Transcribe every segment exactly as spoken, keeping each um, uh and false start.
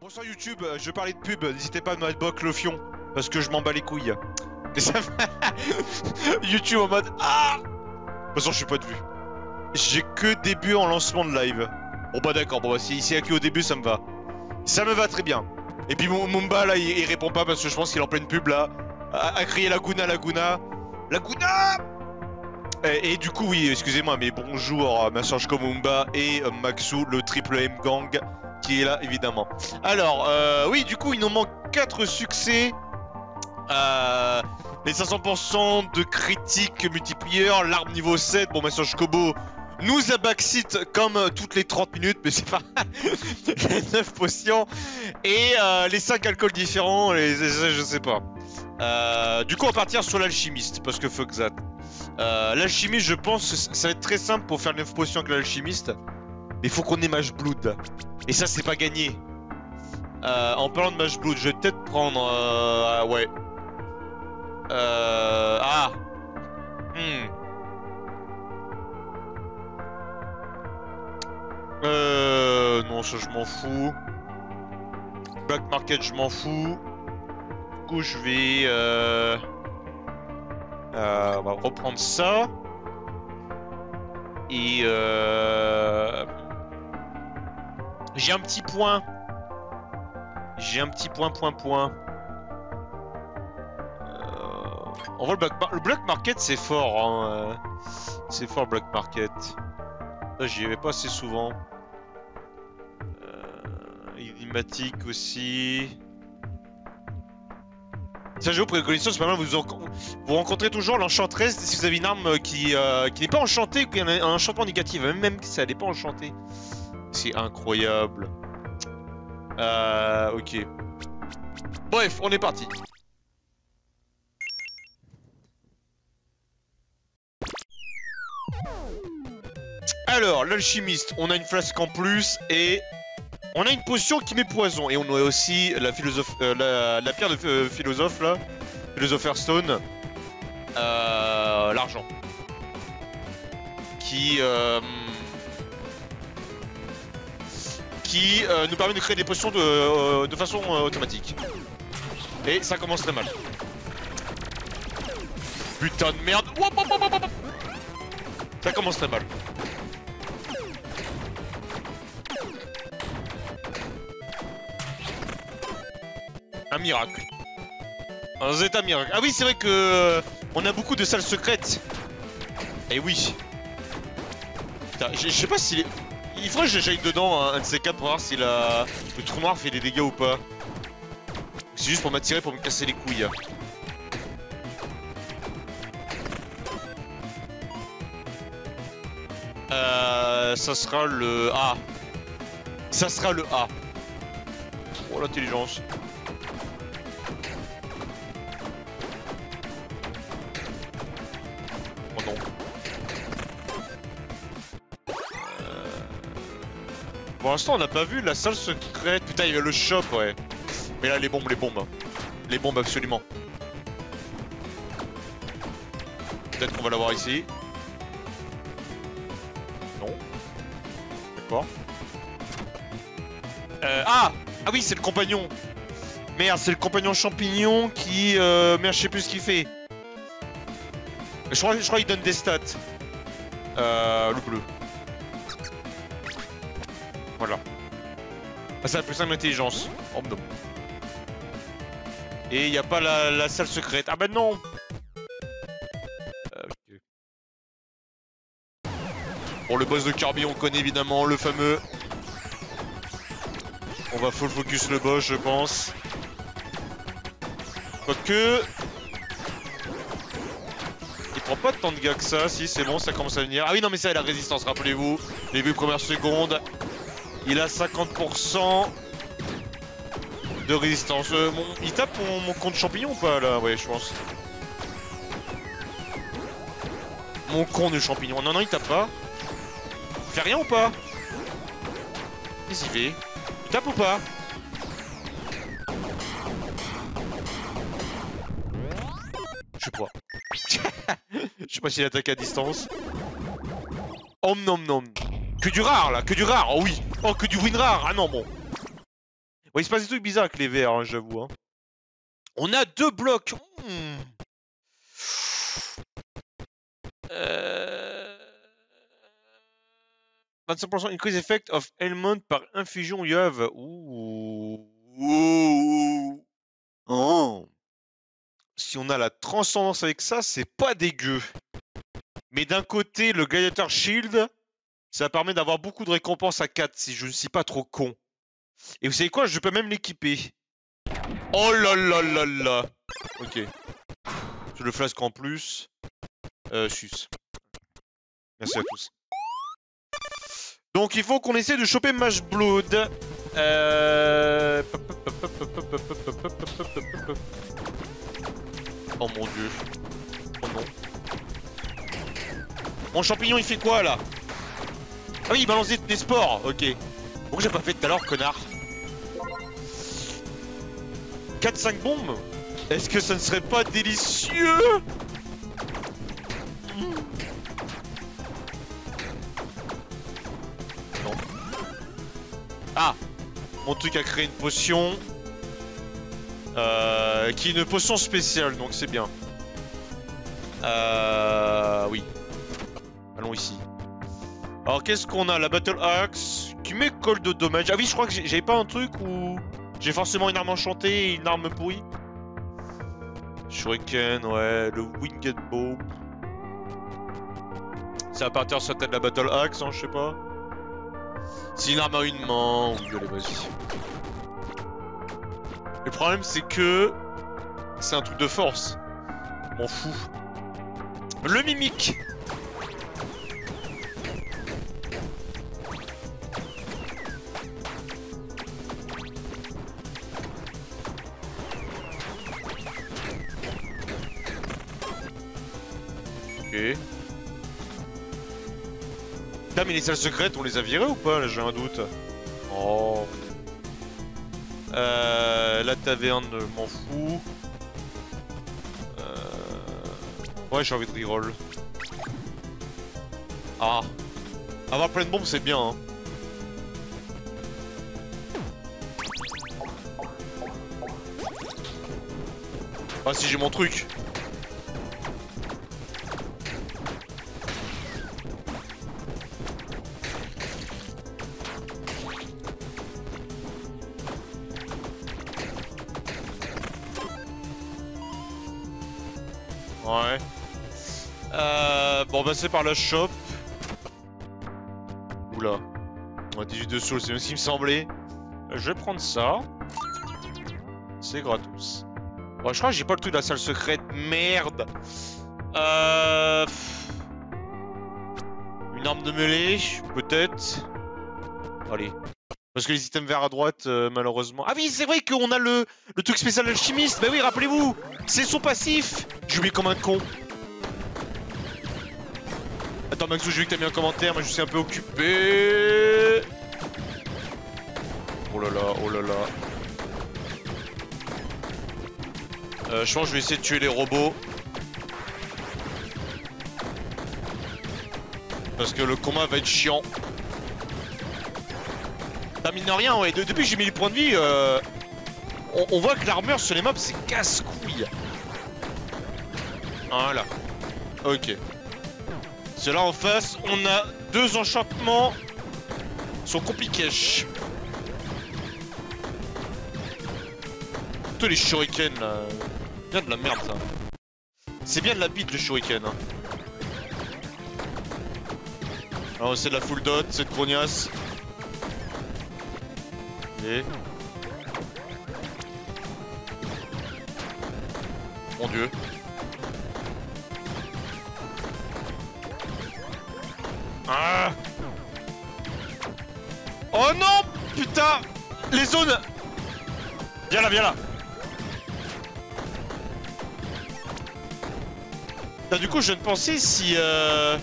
Bonsoir YouTube, euh, je parlais de pub, n'hésitez pas à me bloquer le fion, parce que je m'en bats les couilles. Et ça YouTube en mode ah. De toute façon je suis pas de vue. J'ai que début en lancement de live. Bon bah d'accord, bon bah si c'est que au début ça me va. Ça me va très bien. Et puis mon Mumba là il, il répond pas parce que je pense qu'il est en pleine pub là. À, à crier Laguna Laguna Laguna. Et, et du coup oui, excusez-moi mais bonjour Message comme Mumba et euh, Maxou, le triple M gang qui est là évidemment. Alors euh, oui du coup il nous manque quatre succès. Euh, les cinq cents pour cent de critique multiplier, l'arme niveau sept, bon Message Kobo nous a backseat comme euh, toutes les trente minutes, mais c'est pas les neuf potions et euh, les cinq alcools différents, les, les, je sais pas. Euh, du coup on va partir sur l'alchimiste, parce que fuck that. Euh, l'alchimiste je pense que ça va être très simple pour faire neuf potions avec l'alchimiste. Mais faut qu'on ait Mage Blood. Et ça c'est pas gagné. Euh, en parlant de Mage Blood, je vais peut-être prendre... Euh, ah, ouais. Euh... Ah hmm. Euh... Non, ça je m'en fous. Black Market, je m'en fous. Du coup, je vais... Euh... Euh... On va reprendre ça. Et... Euh... J'ai un petit point. J'ai un petit point, point, point. On voit le black, Mar le black market, c'est fort, hein. C'est fort, black market. Là, j'y vais pas assez souvent. Euh, Idiomatique aussi. Ça, j'avoue, pour les connaissances, c'est pas mal. Vous, vous rencontrez toujours l'enchanteresse si vous avez une arme qui, euh, qui n'est pas enchantée ou qui a un enchantement négatif. Même, même si elle n'est pas enchantée. C'est incroyable. Euh, ok. Bref, on est parti. Alors, l'alchimiste, on a une flasque en plus et on a une potion qui met poison. Et on a aussi la, philosophe, euh, la, la pierre de euh, philosophe là, Philosopher's Stone, euh, l'argent, qui euh, qui euh, nous permet de créer des potions de, euh, de façon euh, automatique. Et ça commence très mal. Putain de merde. Ça commence très mal. Un miracle. Un zeta miracle. Ah oui, c'est vrai que euh, on a beaucoup de salles secrètes. Eh oui. Putain, je sais pas s'il est... Il faudrait que j'aille dedans, hein, un de ces quatre, pour voir si la... le trou noir fait des dégâts ou pas. C'est juste pour m'attirer, pour me casser les couilles. Euh... Ça sera le A. Ça sera le A. Oh, l'intelligence. Pour l'instant, on n'a pas vu la salle secrète. Putain, il y a le shop, ouais. Mais là, les bombes, les bombes. Les bombes, absolument. Peut-être qu'on va l'avoir ici. Non. D'accord. Euh, ah Ah oui, c'est le compagnon. Merde, c'est le compagnon champignon qui... Euh, merde, je sais plus ce qu'il fait. Je crois, je crois qu'il donne des stats. Euh, le bleu. Voilà. Ah, ça a plus simple intelligence. Oh non. Et il n'y a pas la, la salle secrète. Ah bah non. euh, okay. Bon, le boss de Kirby, on connaît évidemment le fameux. On va full focus le boss, je pense. Quoique... Il prend pas tant de gars que ça. Si, c'est bon, ça commence à venir. Ah oui, non mais ça, la résistance, rappelez-vous. Les vues premières secondes. Il a cinquante pour cent de résistance. Euh, mon... Il tape mon... mon compte champignon ou pas là? Ouais, je pense. Mon con de champignon. Non, non, il tape pas. Il fait rien ou pas? Qu'est-ce qu'il fait? Il tape ou pas? Je sais pas. Je sais pas s'il attaque à distance. Om nom nom. Que du rare là, que du rare, oh oui. Oh, que du win rare, ah non bon. Bon, il se passe des trucs bizarres avec les verts, hein, j'avoue. Hein. On a deux blocs. Hmm. Euh... vingt-cinq pour cent increase effect of ailment par infusion you have. Ouh. Ouh. Oh. Si on a la transcendance avec ça, c'est pas dégueu. Mais d'un côté, le Gladiator Shield, ça permet d'avoir beaucoup de récompenses à quatre si je ne suis pas trop con. Et vous savez quoi, je peux même l'équiper. Oh là là là là. Ok. J'ai le flasque en plus. Euh, sus. Merci à tous. Donc il faut qu'on essaie de choper Mash Blood. Euh... Oh mon dieu. Oh non. Mon champignon il fait quoi là? Ah oui, il balance des, des spores, ok. Pourquoi j'ai pas fait tout à l'heure, connard? quatre cinq bombes? Est-ce que ça ne serait pas délicieux? Non. Ah! Mon truc a créé une potion. Euh, qui est une potion spéciale, donc c'est bien. Euh... Oui. Allons ici. Alors qu'est-ce qu'on a? La Battle Axe qui met colle de dommage. Ah oui, je crois que j'avais pas un truc où j'ai forcément une arme enchantée et une arme pourrie. Shuriken, ouais, le Winged Bow. C'est à partir de sa tête de la Battle Axe, hein, je sais pas. C'est une arme à une main. Oui, allez, vas-y. Le problème, c'est que c'est un truc de force. M'en fous. Le mimique. Ok. Putain, mais les salles secrètes, on les a virées ou pas? Là, j'ai un doute. Oh. Euh, la taverne, m'en fous. Euh... Ouais, j'ai envie de reroll. Ah. Avoir plein de bombes, c'est bien, hein. Ah, si j'ai mon truc. Ouais. Euh, bon, bah c'est par la shop. Oula. On a dix-huit de soul, c'est même ce qui me semblait. Je vais prendre ça. C'est gratos. Bon, je crois que j'ai pas le truc de la salle secrète. Merde. Euh... Une arme de mêlée, peut-être. Allez. Parce que les items verts à droite, euh, malheureusement... Ah oui, c'est vrai qu'on a le, le truc spécial alchimiste. Bah oui, rappelez-vous. C'est son passif. J'ai oublié comme un con. Attends, Maxou, j'ai vu que t'as mis un commentaire, mais je suis un peu occupé. Oh là là, oh là là. Euh, je pense que je vais essayer de tuer les robots. Parce que le combat va être chiant. T'as mine de rien, ouais. De depuis que j'ai mis les points de vie, euh, on, on voit que l'armure sur les mobs, c'est casse-couille. Voilà. Ok. Cela en face, on a deux enchantements. Sont compliqués. Tous les shurikens là. Bien de la merde ça. C'est bien de la bite le shuriken. Hein. Alors c'est de la full dot, c'est de grognasse. Et... Mon dieu. Ah. Oh non. Putain. Les zones. Viens là, viens là. Bah, du coup, je viens de penser si... Euh...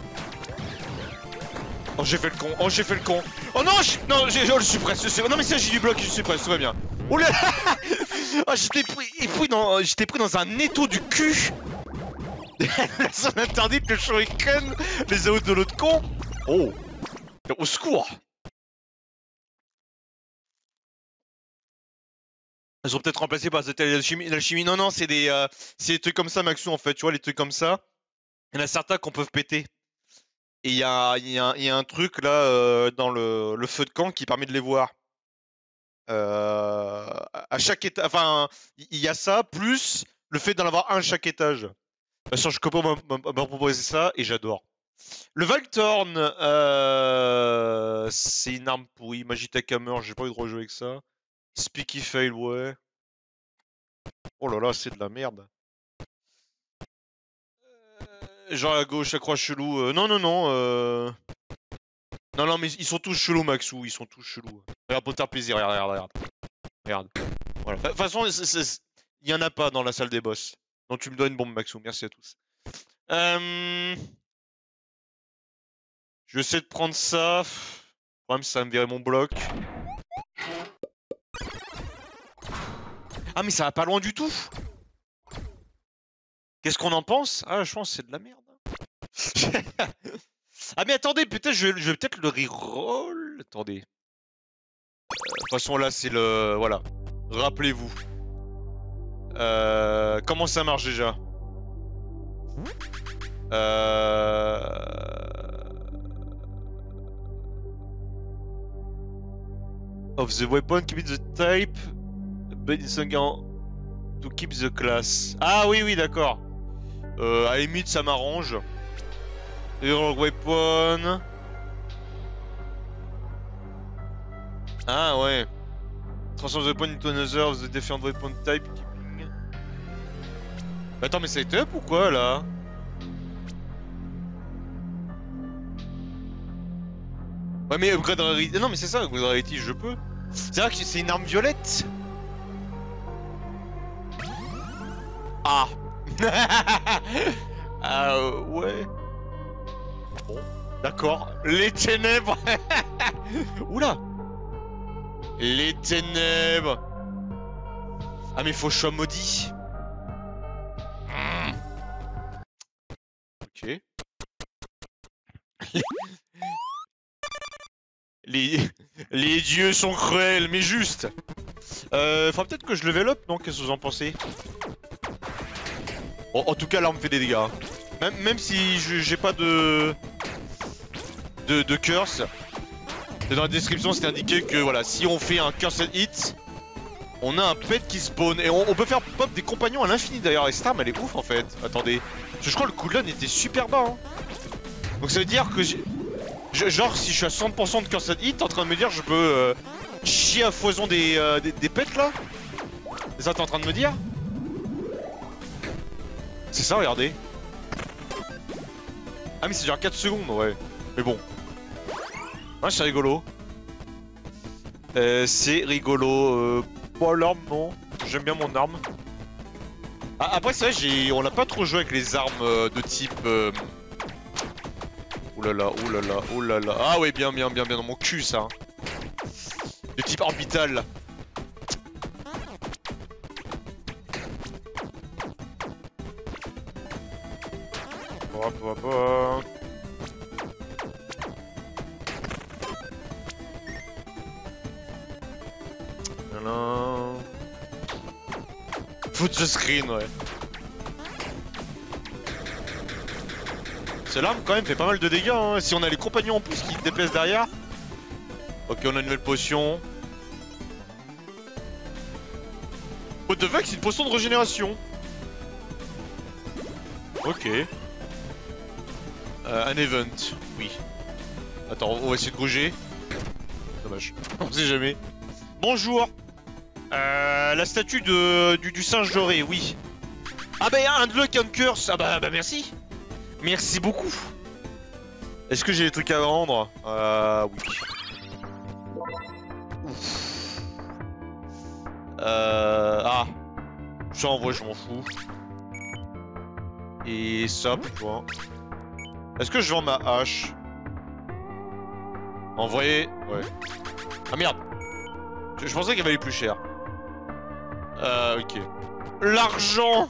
Oh, j'ai fait le con. Oh, j'ai fait le con. Oh non, je... Non, j'ai... Oh, je suis presque. Non, mais ça, j'ai du bloc, je suis presque. Tout va bien. Oh là là. Oh, j'étais pris... pris dans... J'étais pris dans un étau du cul. La zone interdite, le shuriken, les A O de l'autre con. Oh. Au secours. Elles sont peut-être remplacées par cette alchimie. L'alchimie, non, non, c'est des, euh, c'est des trucs comme ça, Maxou, en fait. Tu vois, les trucs comme ça. Il y en a certains qu'on peut péter. Et il y a, y, a, y a un truc là euh, dans le, le feu de camp qui permet de les voir. Euh, à chaque étage, enfin, il y a ça, plus le fait d'en avoir un à chaque étage. Bah, je Copo m'a proposé ça et j'adore. Le Valtorn, euh, c'est une arme pourrie. Magitech Hammer, j'ai pas envie de rejouer avec ça. Speaky Fail, ouais. Oh là là, c'est de la merde. Euh, genre à gauche, la croix chelou. Euh, non, non, non. Euh... Non, non, mais ils sont tous chelous, Maxou. Ils sont tous chelous. Regarde, pour te faire plaisir. Regarde, regarde, regarde. Regarde. Voilà. De toute façon, il y en a pas dans la salle des boss. Donc tu me donnes une bombe, Maxou. Merci à tous. Euh... Je vais essayer de prendre ça. Le problème, ça va me virer mon bloc. Ah, mais ça va pas loin du tout. Qu'est-ce qu'on en pense? Ah, je pense que c'est de la merde. Ah, mais attendez, peut-être je, je vais peut-être le reroll. Attendez. Euh, de toute façon, là, c'est le... Voilà. Rappelez-vous. Euh... Comment ça marche déjà? Euh... Of the weapon, keep it the type, but it's to keep the class. Ah oui, oui, d'accord. Euh, à la limite, ça m'arrange. Your weapon. Ah ouais. Transform the weapon into another of the different weapon type. Keeping. Attends, mais ça a été up ou quoi là? Ouais, mais upgrade rarity. Non, mais c'est ça, upgrade rarity, je peux. C'est vrai que c'est une arme violette. Ah. Ah euh, ouais. Bon, d'accord. Les ténèbres. Oula. Les ténèbres. Ah mais faut que je sois maudit. Mmh. Ok. Les... Les dieux sont cruels, mais juste. Euh, faudra peut-être que je level up, non? Qu'est-ce que vous en pensez? Bon, en tout cas, l'arme fait des dégâts. Même, même si j'ai pas de... de... de curse. Dans la description, c'est indiqué que, voilà, si on fait un cursed hit, on a un pet qui spawn. Et on, on peut faire pop des compagnons à l'infini, d'ailleurs. Et cette arme, elle est ouf, en fait. Attendez. Parce que je crois que le cooldown était super bas, hein. Donc ça veut dire que j'ai... Genre, si je suis à soixante pour cent de cursed hit, t'es en train de me dire je peux euh, chier à foison des, euh, des, des pets là? C'est ça t'es en train de me dire? C'est ça, regardez. Ah, mais c'est genre quatre secondes, ouais. Mais bon. Ouais, c'est rigolo. Euh, c'est rigolo. Euh, pas l'arme, non. J'aime bien mon arme. Ah, après, c'est vrai, j'ai... on n'a pas trop joué avec les armes euh, de type. Euh... Oulala, oulala, oulala. Ah ouais, bien, bien, bien, bien dans mon cul, ça. De type orbital. Bah, bah, bah. Voilà. Foot the screen, ouais. Cette arme quand même fait pas mal de dégâts, hein. Si on a les compagnons en plus qui te déplacent derrière. Ok, on a une nouvelle potion. What the fuck, c'est une potion de régénération. Ok. Euh, un event, oui. Attends, on va essayer de bouger. Dommage, on sait jamais. Bonjour. Euh, la statue de, du, du singe doré, oui. Ah bah y'a un unlock un curse. Ah bah, bah merci. Merci beaucoup. Est-ce que j'ai des trucs à vendre? Euh... Oui. Ouf. Euh... Ah. Ça en vrai je m'en fous. Et ça pourquoi? Est-ce que je vends ma hache? En vrai... Ouais. Ah merde. Je, je pensais qu'elle valait plus cher. Euh... Ok. L'argent.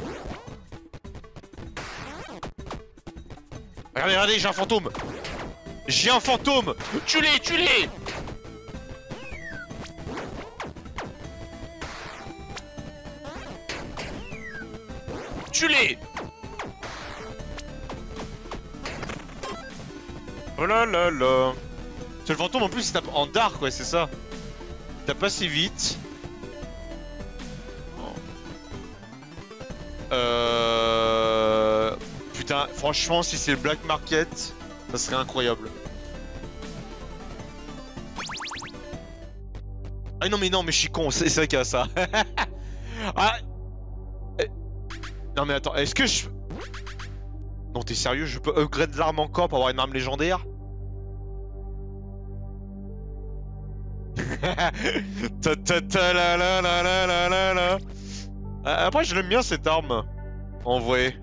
Regardez, regardez, j'ai un fantôme. J'ai un fantôme. Tue-les, tue-les. Tue-les! Oh là là là. C'est le fantôme en plus, il tape en dark, ouais, c'est ça. Il tape assez vite. Euh... Putain, franchement, si c'est le black market, ça serait incroyable. Ah non mais non, mais je suis con, c'est vrai qu'il y a ça. Ah... Non mais attends, est-ce que je... Non t'es sérieux, je peux upgrade l'arme encore pour avoir une arme légendaire? Ta ta ta la la la la la la la. Après je l'aime bien cette arme. En vrai.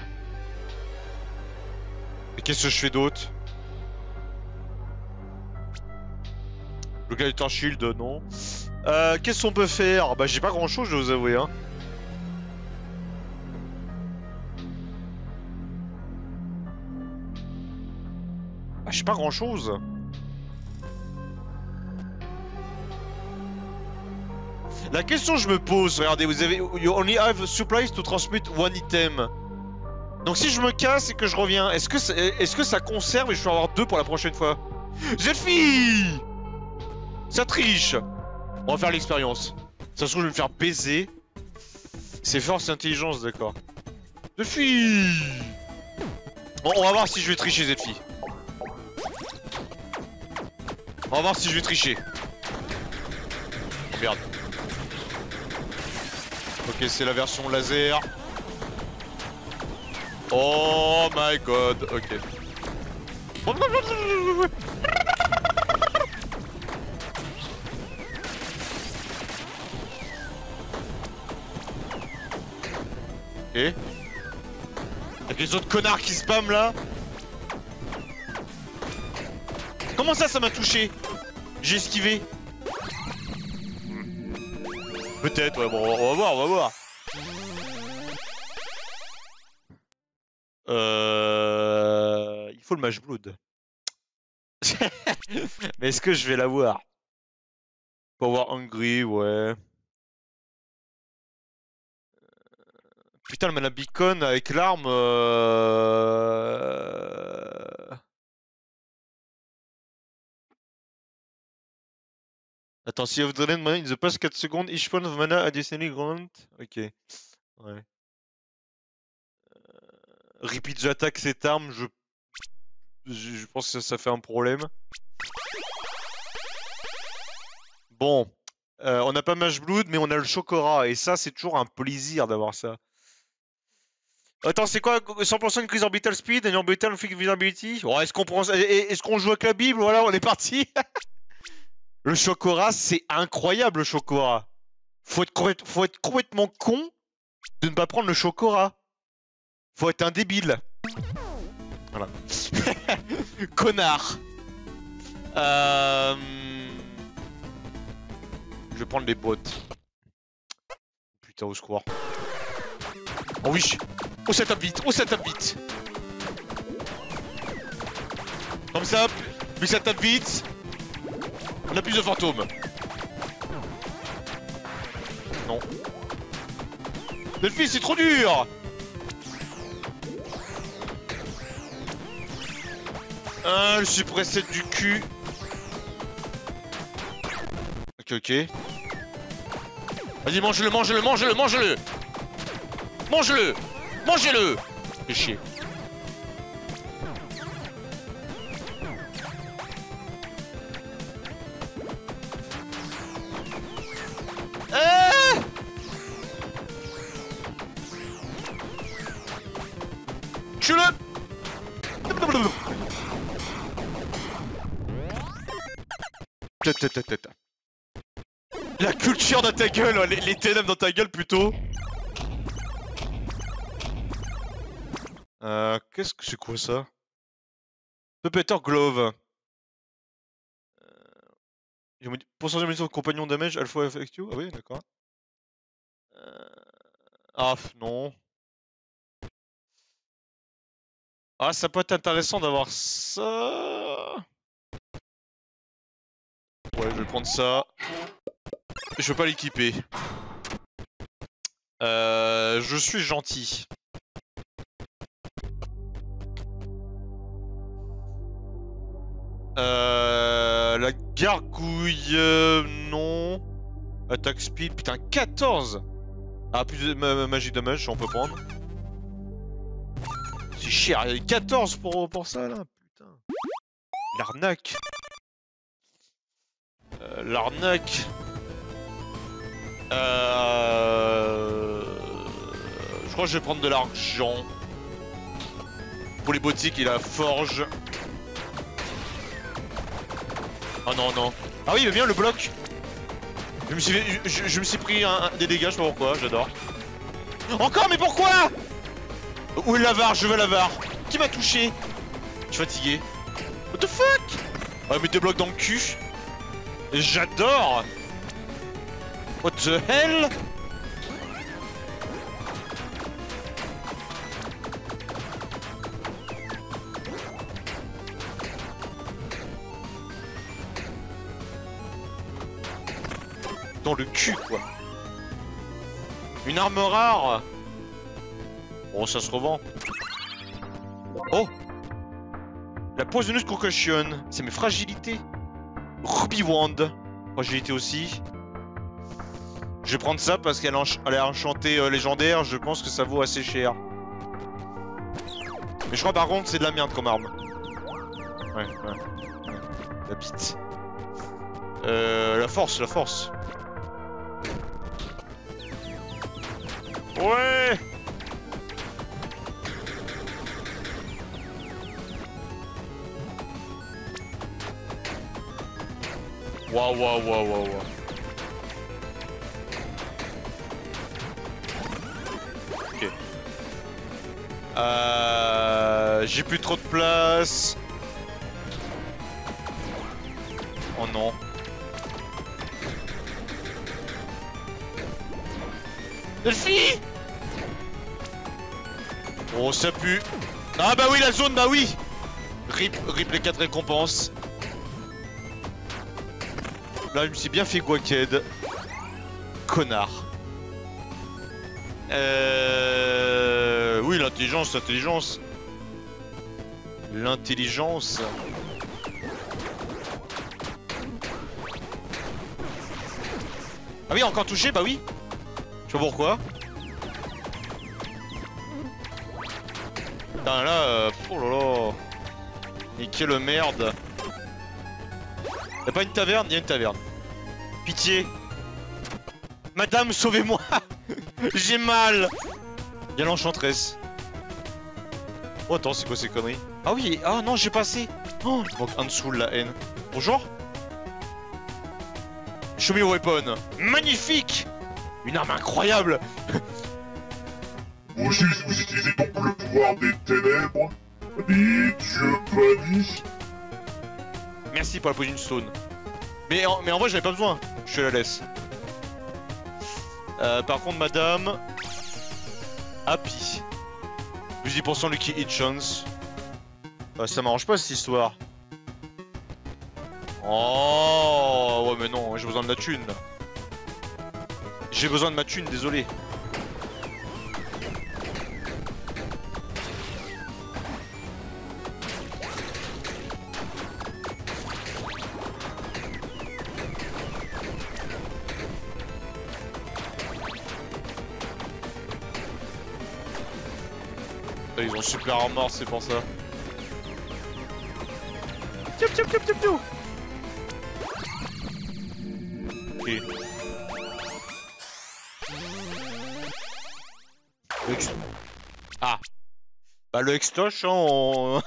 Et qu'est-ce que je fais d'autre? Le Gator Shield, non. Euh, qu'est-ce qu'on peut faire? Bah j'ai pas grand chose, je dois vous avouer, hein. Ah, j'ai pas grand chose. La question que je me pose, regardez, vous avez... You only have supplies to transmit one item. Donc si je me casse et que je reviens, est-ce que, est-ce que ça conserve et je peux en avoir deux pour la prochaine fois? Zelfie! Ça triche! On va faire l'expérience. Ça se trouve, je vais me faire baiser. C'est force et intelligence, d'accord. Zelfie! Bon, on va voir si je vais tricher, Zelfie. On va voir si je vais tricher. Merde. Ok, c'est la version laser. Oh my god, ok. Ok. Avec les autres connards qui spamment là. Comment ça, ça m'a touché? J'ai esquivé. Peut-être, ouais, bon, on va voir, on va voir. Euh... Il faut le Mage Blood. Mais est-ce que je vais l'avoir? Pour avoir Hungry, ouais. Putain, le mana beacon avec l'arme... Euh... Attends, si vous donnez de mana in the past quatre secondes, each point of mana additionally grant. Ok. Ouais. Euh... Repeat the attack cette arme, je... je... je pense que ça fait un problème. Bon. Euh, on n'a pas Mage Blood, mais on a le Chokora. Et ça, c'est toujours un plaisir d'avoir ça. Attends, c'est quoi cent pour cent increase orbital speed and orbital visibility? Oh, est-ce qu'on prend... est-ce qu'on joue avec la Bible? Voilà, on est parti. Le Chokora, c'est incroyable, le Chokora. Faut être, faut être complètement con de ne pas prendre le Chokora. Faut être un débile. Voilà. Connard. Euh... Je vais prendre les bottes. Putain, au secours. Oh oui. Oh, ça tape vite. Oh, ça tape vite. Comme ça, plus ça tape vite, on a plus de fantômes. Non. Delphi, c'est trop dur. Ah, je suis pressé du cul. Ok, ok. Vas-y, mange-le, mange-le, mange-le, mange-le. Mange-le. Mangez-le. Fais chier. Ah, tue-le. La culture dans ta gueule, les, les ténèbres dans ta gueule plutôt. Euh, qu'est-ce que c'est quoi ça? Puppeteer Glove. Euh... Pourcentage de munitions de compagnon damage, alpha affect you. Ah oui, d'accord. Euh... Ah, non. Ah, ça peut être intéressant d'avoir ça. Ouais, je vais prendre ça. Je veux pas l'équiper. Euh, je suis gentil. Euh... La gargouille... Euh, non. Attack speed, putain, quatorze. Ah, plus de ma magie damage, on peut prendre. C'est cher, il y a quatorze pour, pour ça, là, putain. L'arnaque. Euh, L'arnaque. Euh... Je crois que je vais prendre de l'argent. Pour les boutiques et la forge. Ah non, non. Ah oui, il veut bien le bloc. Je me suis, je, je me suis pris un, un, des dégâts, je sais pas pourquoi, j'adore. Encore, mais pourquoi? Où est l'avare? Je veux l'avare. Qui m'a touché? Je suis fatigué. What the fuck? Ah, mais des blocs dans le cul. J'adore. What the hell? Dans le cul, quoi. Une arme rare. Bon, ça se revend. Oh! La poisoneuse concussion. C'est mes fragilités. Ruby Wand. Fragilité aussi. Je vais prendre ça parce qu'elle est enchantée euh, légendaire. Je pense que ça vaut assez cher. Mais je crois par contre c'est de la merde comme arme. Ouais, ouais. ouais. La bite. Euh, la force, la force. Ouais! Waouh, waouh, waouh, waouh, waouh. Ok. Euh... J'ai plus trop de place. Oh non. Delphi! Oh, ça pue. Ah bah oui, la zone, bah oui. Rip, rip les quatre récompenses. Là, il me s'est bien fait guaqued. Connard. Euh... Oui, l'intelligence, l'intelligence. L'intelligence. Ah oui, encore touché, bah oui. Je sais pas pourquoi. Putain, là, euh... oh là là. Et quelle merde. Y'a pas une taverne? Y'a une taverne. Pitié. Madame, sauvez-moi. J'ai mal. Y'a l'enchantresse. Oh attends, c'est quoi ces conneries? Ah oui, ah non, j'ai passé. Oh, il manque un dessous la haine. Bonjour. Show me your weapon. Magnifique. Une arme incroyable. Vous aussi, vous utilisez donc le pouvoir des ténèbres, des dieux bannis. Merci pour la potion stone. Mais en, mais en vrai, j'avais pas besoin. Je te la laisse. Euh, par contre, madame... Happy. Plus dix pour cent Lucky Hit Chance. Euh, ça m'arrange pas cette histoire. Oh ouais mais non, j'ai besoin de la thune. J'ai besoin de ma thune, désolé. Ils ont super armor, c'est pour ça. Tiou tiou tiou tiou tiou. Ok. Le ex... Ah. Bah le extoche, hein, on...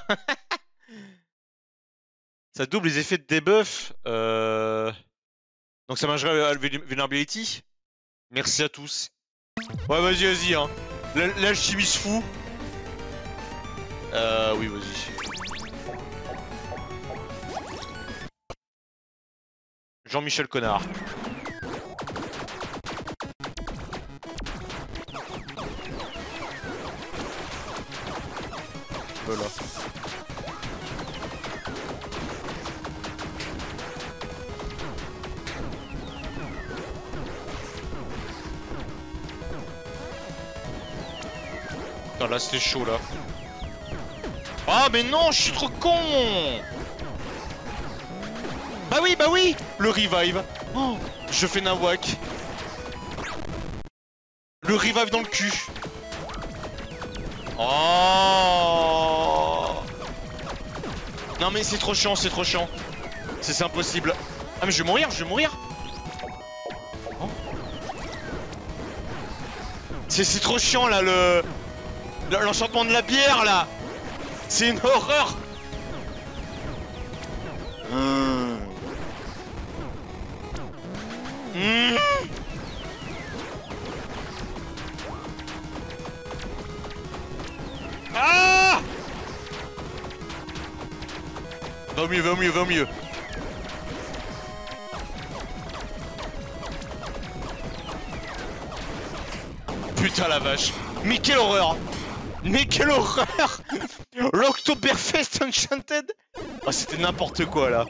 ça double les effets de debuff. Euh... Donc ça mangerait à vulnerability. Merci à tous. Ouais vas-y vas-y hein. L'alchimie se fout. Euh oui vas-y. Jean-Michel Connard. Voilà. Putain là c'était chaud là. Ah mais non, je suis trop con. Bah oui, bah oui. Le revive. Oh, je fais nawak. Le revive dans le cul. Oh. Non mais c'est trop chiant, c'est trop chiant. C'est impossible. Ah mais je vais mourir, je vais mourir. Oh. C'est trop chiant là, le... L'enchantement de la bière là. C'est une horreur. Mmh. Mmh. Ah! Va au mieux, va au mieux, va au mieux. Putain la vache. Mais quelle horreur. Mais quelle horreur. L'Oktoberfest Enchanted. Ah c'était n'importe quoi là.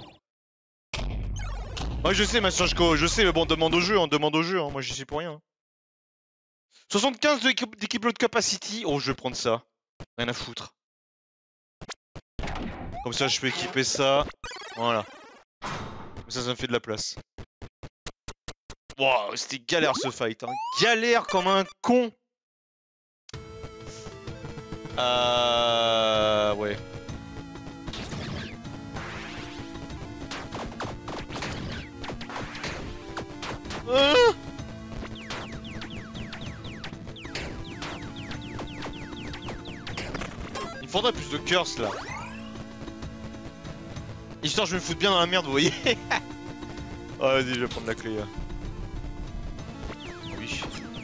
Ouais je sais Massageko, je sais mais bon demande au jeu, hein, demande au jeu, hein. Moi j'y suis pour rien. soixante-quinze d'équipe de capacity. Oh je vais prendre ça. Rien à foutre. Comme ça je peux équiper ça. Voilà. Comme ça ça me fait de la place. Wow, c'était galère ce fight, hein. Galère comme un con. Euh... Ouais. Euh... Il me faudrait plus de curse là. Histoire je me fous bien dans la merde, vous voyez. Oh vas-y, je vais prendre la clé là. Oui.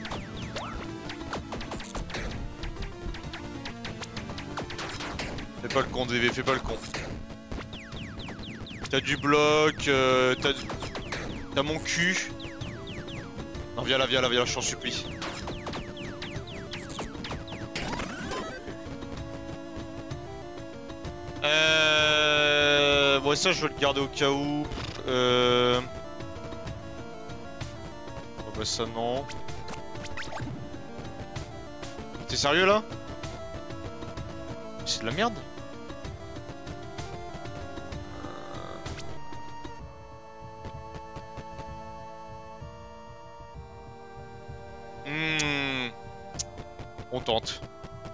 Fais pas le con, D V, fais pas le con. T'as du bloc, euh, t'as... T'as mon cul. Non, viens là, viens là, viens là, je t'en supplie. Euh... Bon, ça, je vais le garder au cas où. Euh... Oh bah ça, non. T'es sérieux, là? C'est de la merde? Hmm. On tente.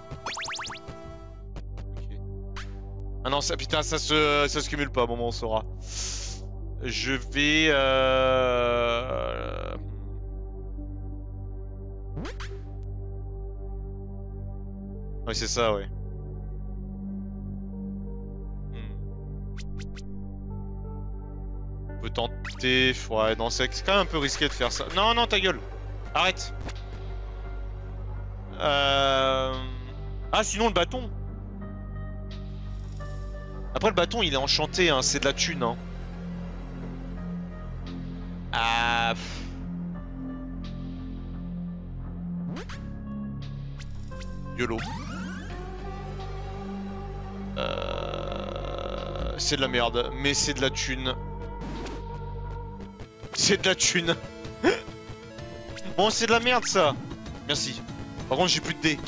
Okay. Ah non, ça putain, ça se, ça se cumule pas. Bon, bon, on saura. Je vais. Euh... Oui, c'est ça, ouais. On peut tenter. Ouais, non, c'est quand même un peu risqué de faire ça. Non, non, ta gueule. Arrête. Euh... Ah, sinon le bâton. Après, le bâton, il est enchanté, hein. C'est de la thune, hein. Ah... YOLO. Euh... C'est de la merde, mais c'est de la thune. C'est de la thune. Bon, c'est de la merde, ça. Merci. Par contre, j'ai plus de dés.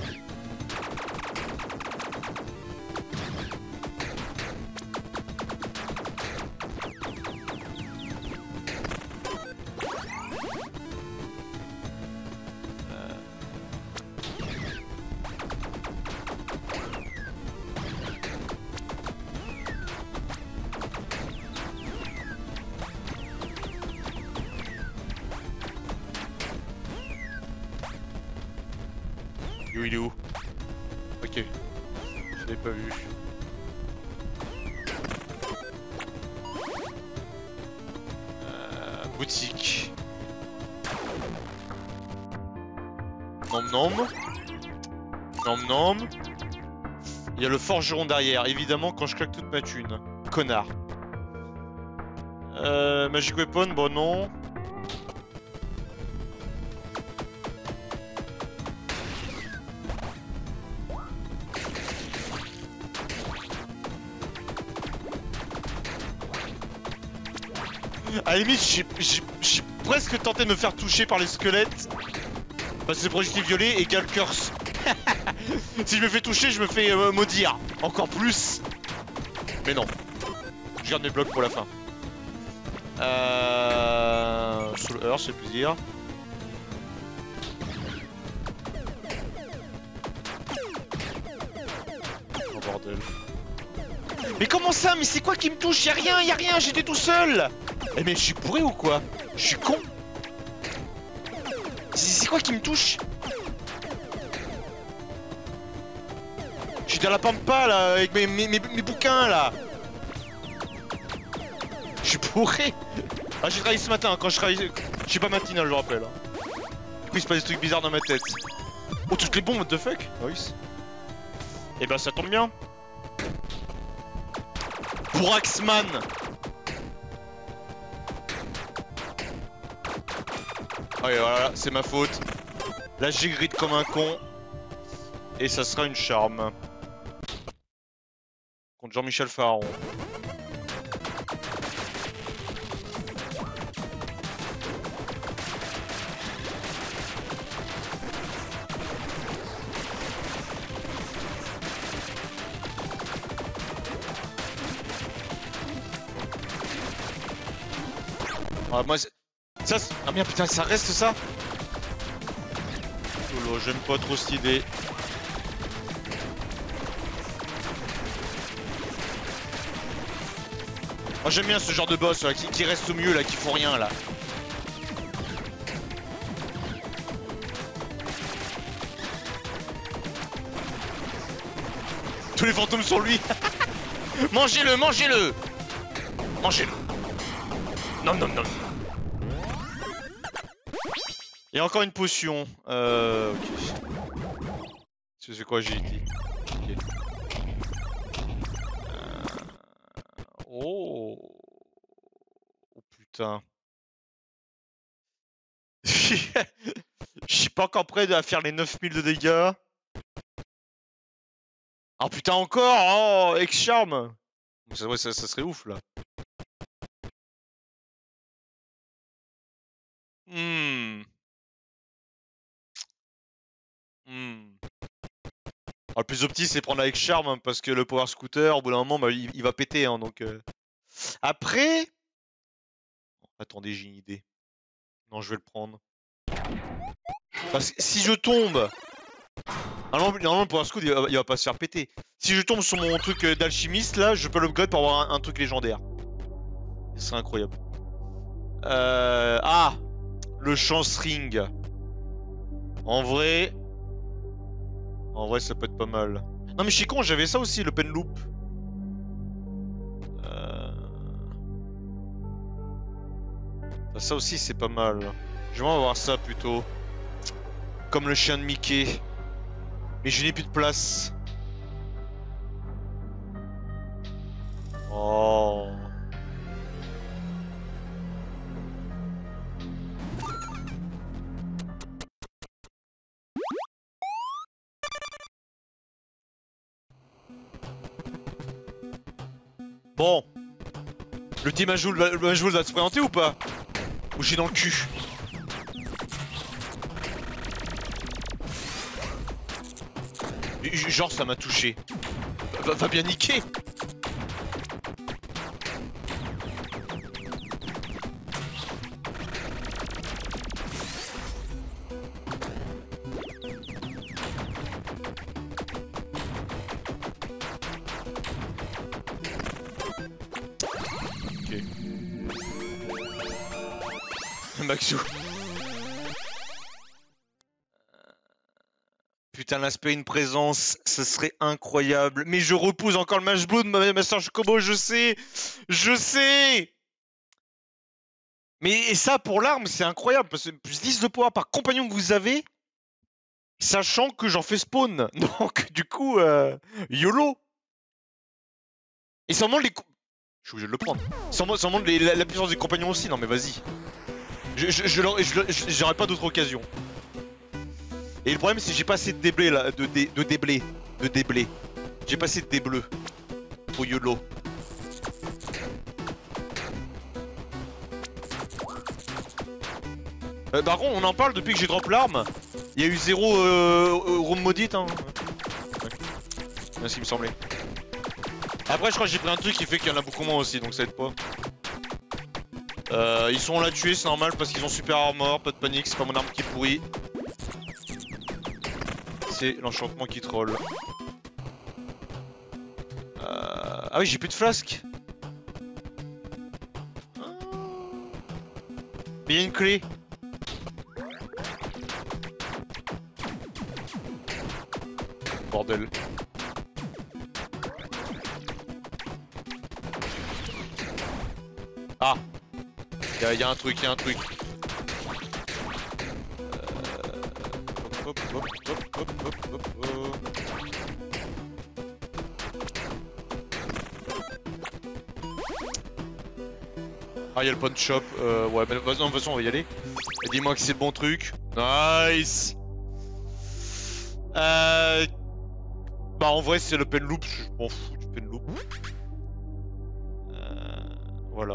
Yo, il est où? Ok. Je l'avais pas vu. Euh, boutique. Nom nom. Nom nom. Il y a le forgeron derrière. Évidemment, quand je claque toute ma thune. Connard. Euh, Magic Weapon, bon non. À la limite, j'ai presque tenté de me faire toucher par les squelettes. Parce que c'est projectile violet égale curse. Si je me fais toucher, je me fais euh, maudire. Encore plus. Mais non. Je garde mes blocs pour la fin. Euh... Soul Earth, c'est plaisir. Oh bordel. Mais comment ça? Mais c'est quoi qui me touche? Y'a rien, y'a rien, j'étais tout seul. Eh mais je suis pourri ou quoi? Je suis con. C'est quoi qui me touche? Je suis dans la pampa là, avec mes, mes, mes, mes bouquins là. Je suis pourri. Ah j'ai travaillé ce matin, quand je travaille... Je suis pas matinal, je le rappelle. Du coup il se passe des trucs bizarres dans ma tête. Oh toutes les bombes, what the fuck? Nice. Et bah ça tombe bien. Pour Axman. Ouais voilà, c'est ma faute. Là j'ai grid comme un con. Et ça sera une charme. Contre Jean-Michel Pharaon. Ah, moi, ça, ah merde, putain, ça reste ça. Lolo, j'aime pas trop cette idée. Moi, j'aime bien ce genre de boss là, qui, qui reste au milieu là, qui font rien là. Tous les fantômes sur lui. Mangez-le, mangez-le. Mangez-le. Non, non, non. Il y a encore une potion. Euh. Ok. C'est quoi j'ai dit? Okay. Euh... Oh. Oh putain. Je suis pas encore prêt à faire les neuf mille de dégâts. Oh putain encore. Oh, ex-charme. Ça, ça, ça serait ouf là. Hmm. Hmm. Alors, le plus optique c'est prendre avec charme hein, parce que le power scooter au bout d'un moment bah, il, il va péter hein, donc euh... après attendez j'ai une idée. Non je vais le prendre parce que si je tombe normalement, normalement le power scooter il va, il va pas se faire péter. Si je tombe sur mon truc euh, d'alchimiste là je peux l'upgrade pour avoir un, un truc légendaire. Ce serait incroyable. Euh... Ah le chance ring. En vrai En vrai, ça peut être pas mal. Non, mais je suis con, j'avais ça aussi, le pen loop. Euh... Ça aussi, c'est pas mal. Je vais avoir ça plutôt. Comme le chien de Mickey. Mais je n'ai plus de place. Oh. Bon. Le team Majoul va, Majoul va se présenter ou pas? Ou j'ai dans le cul? Genre ça m'a touché. Va, va bien niquer. Ok. Maxou. Putain, l'aspect une présence, ce serait incroyable. Mais je repousse encore le match blue de ma Master Chocobo, je sais. Je sais. Mais et ça, pour l'arme, c'est incroyable. Parce que plus dix de pouvoir par compagnon que vous avez, sachant que j'en fais spawn. Donc, du coup, euh, YOLO. Et ça montre les... Je suis obligé de le prendre. Ça montre, ça montre les, la, la puissance des compagnons aussi. Non, mais vas-y. Je, je, je, je, j'aurais pas d'autre occasion. Et le problème c'est que j'ai pas assez de déblé là, de, dé, de déblé, de déblé. J'ai pas assez de débleu pour YOLO. Euh, par contre on en parle depuis que j'ai drop l'arme. Il y a eu zéro euh, room maudite hein. Ouais. C'est ce qui me semblait. Après je crois que j'ai pris un truc qui fait qu'il y en a beaucoup moins aussi donc ça aide pas. Euh, ils sont là à tuer, c'est normal parce qu'ils ont super armor, pas de panique, c'est pas mon arme qui est pourrie. C'est l'enchantement qui troll. Euh... Ah oui, j'ai plus de flasque. Mais il y a une clé. Bordel. Ah, il y, y a un truc, il y a un truc. Euh... Hop, hop, hop, hop, hop, hop, hop. Ah, il y a le pawn shop. Euh, ouais, mais de toute façon, on va y aller. Dis-moi que c'est le bon truc. Nice. Euh... Bah, en vrai, c'est le pen loop. Je m'en fous du pen loop. Euh... Voilà.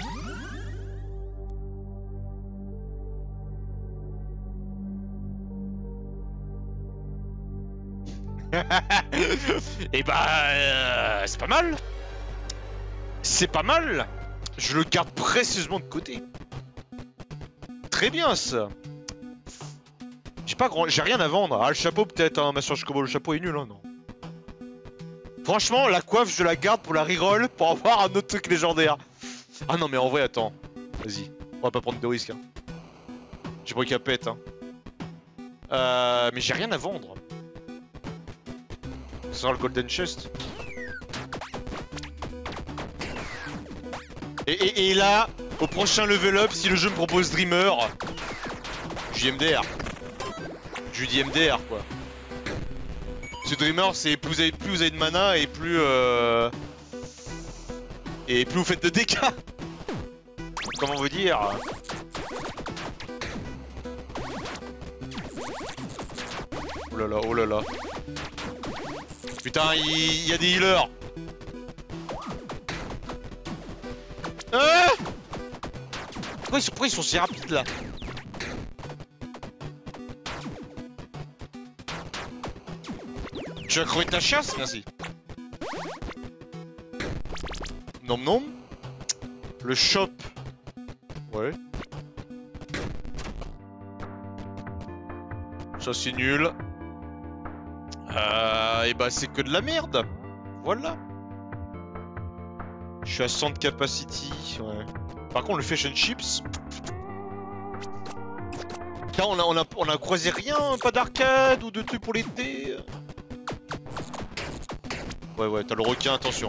Et bah, euh, c'est pas mal. C'est pas mal. Je le garde précieusement de côté. Très bien ça. J'ai pas grand, j'ai rien à vendre. Ah, le chapeau peut-être, hein, Master Chocobo, le chapeau est nul, hein, non. Franchement, la coiffe, je la garde pour la reroll pour avoir un autre truc légendaire. Ah non, mais en vrai, attends. Vas-y, on va pas prendre de risques. Hein. J'ai pris qu'à pète. Hein. Euh, mais j'ai rien à vendre. Ce sera le Golden Chest. Et, et, et là, au prochain level up, si le jeu me propose Dreamer, du M D R. Du D M D R quoi. Ce Dreamer, c'est plus vous avez, plus vous avez de mana et plus euh... et plus vous faites de dégâts. Comment vous dire? Oh là là, oh là là. Putain, il y, y a des healers. Ah, pourquoi ils, sont, pourquoi ils sont si rapides là? Tu vas crever de ta chasse? Merci. Nom nom. Le shop. Ouais. Ça c'est nul. Euh, et bah c'est que de la merde. Voilà. Je suis à cent de capacity, ouais. Par contre, le fish and chips... Là, on a, on a, on a croisé rien, pas d'arcade ou de trucs pour les dés. Ouais, ouais, t'as le requin, attention.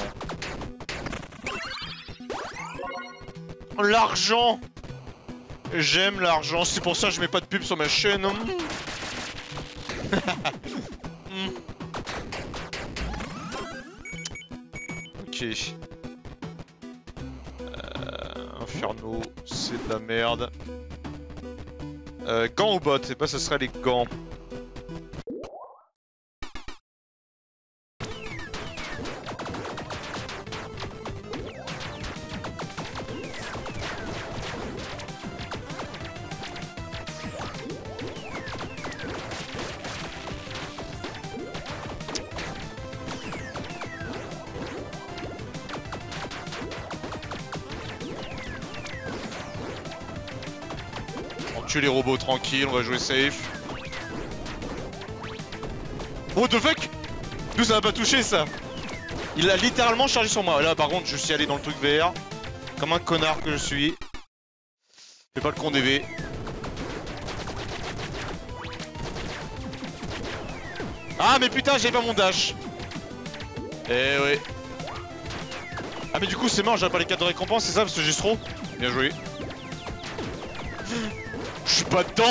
L'argent! J'aime l'argent, c'est pour ça que je mets pas de pub sur ma chaîne. Ok. Inferno, c'est de la merde. Euh, gants ou bottes? Et bah ce serait les gants. Tuer les robots tranquille, on va jouer safe. What the fuck? Nous ça va pas touché ça. Il a littéralement chargé sur moi. Là par contre je suis allé dans le truc vert. Comme un connard que je suis. Fais pas le con des V. Ah mais putain j'avais pas mon dash. Eh ouais. Ah mais du coup c'est mort, j'avais pas les cartes de récompense, c'est ça parce que j'ai trop. Bien joué. Je suis pas dedans.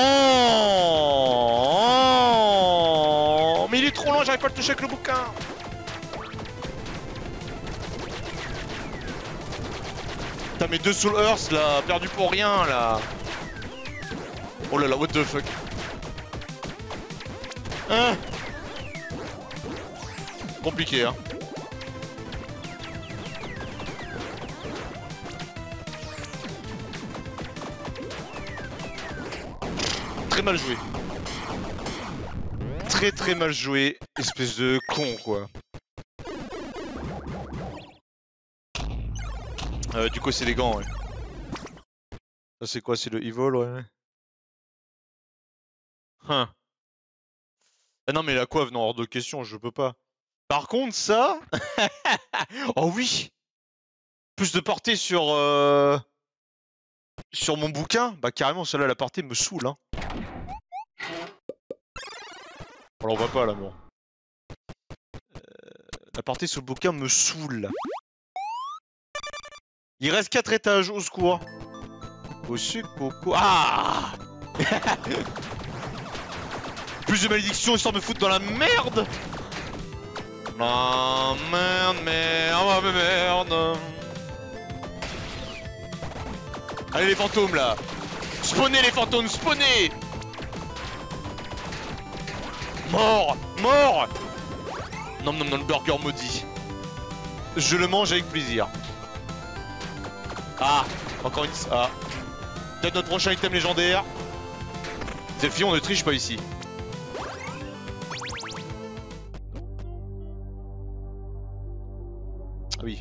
Oh, mais il est trop loin, j'arrive pas à le toucher avec le bouquin. T'as mes deux Soul Earth là, perdu pour rien là. Oh là là, what the fuck. Hein? Compliqué hein. Très mal joué. Très très mal joué. Espèce de con quoi. Euh, du coup c'est les gants ouais. Ça c'est quoi? C'est le Evil, ouais. Hein. Ah non mais la coiffe, non, hors de question, je peux pas. Par contre ça... Oh oui! Plus de portée sur... Euh... Sur mon bouquin? Bah carrément, celle-là, la portée me saoule, hein. On l'en voit pas là, bon. Euh... La portée sur le bouquin me saoule. Il reste quatre étages, au secours. Au coco. Ah. Plus de malédiction, histoire de me foutre dans la merde. Non, merde, merde, merde. Allez les fantômes là. Spawnez les fantômes, spawnez. Mort, mort. Non, non, non, le burger maudit. Je le mange avec plaisir. Ah, encore une... Ah. Peut-être notre prochain item légendaire. Selfie, on ne triche pas ici. Ah oui.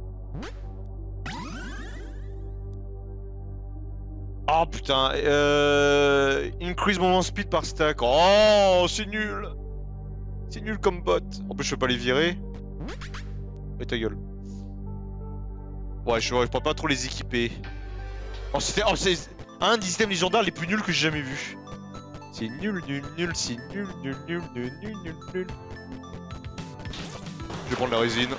Oh putain, euh... increase moment speed par stack. Oh, c'est nul. C'est nul comme bot. En plus, je peux pas les virer. Et ta gueule. Ouais, je, je peux pas trop les équiper. Oh, c'était oh, c'est un des items légendaires les plus nuls que j'ai jamais vu. C'est nul, nul, nul, c'est nul, nul, nul, nul, nul, nul, nul. Je vais prendre la résine.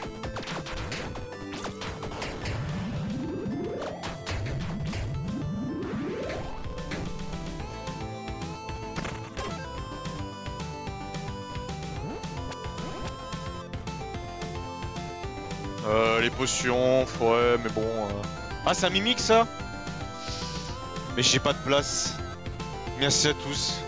Euh, les potions, ouais, mais bon... Euh... Ah, c'est un mimique, ça? Mais j'ai pas de place. Merci à tous.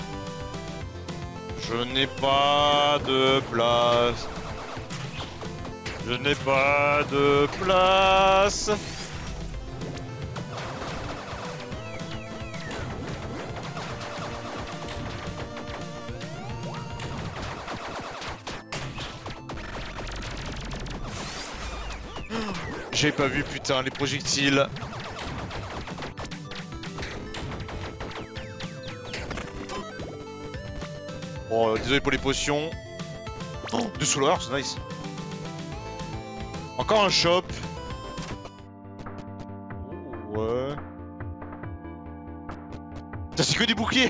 Je n'ai pas de place. Je n'ai pas de place. J'ai pas vu, putain, les projectiles. Bon, euh, désolé pour les potions. Oh, deux souleurs, c'est nice. Encore un shop. Oh, ouais. Ça, c'est que des boucliers.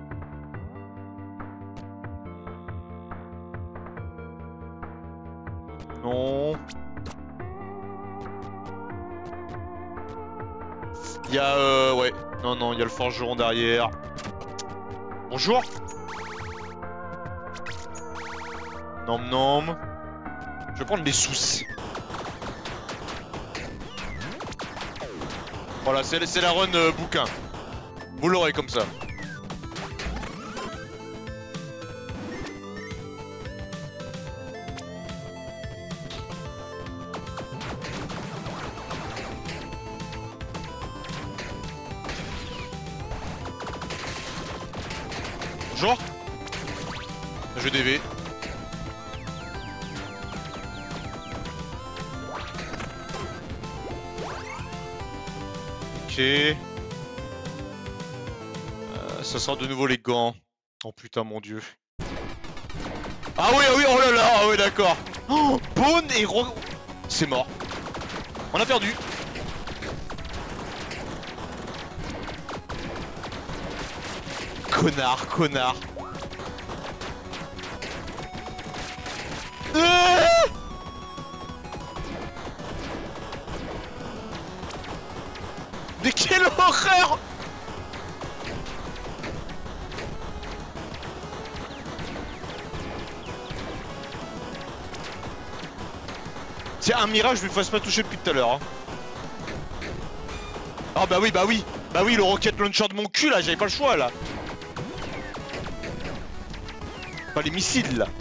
Non. Il y a euh... ouais. Non, non, il y a le forgeron derrière. Bonjour. Nom nom. Je vais prendre les sous. Voilà, c'est la run euh, bouquin. Vous l'aurez comme ça. Bonjour. Je D V. Ok. Euh, ça sort de nouveau les gants. Oh putain, mon dieu. Ah oui, ah oui, oh là là, ah oui, d'accord. Oh, Bone et Ro... C'est mort. On a perdu. Connard, connard. Euh Mais quelle horreur! Tiens, un mirage, je me fasse pas toucher depuis tout à l'heure. Hein. Ah bah oui, bah oui. Bah oui, le rocket launcher de mon cul là, j'avais pas le choix là. Pas les missiles là.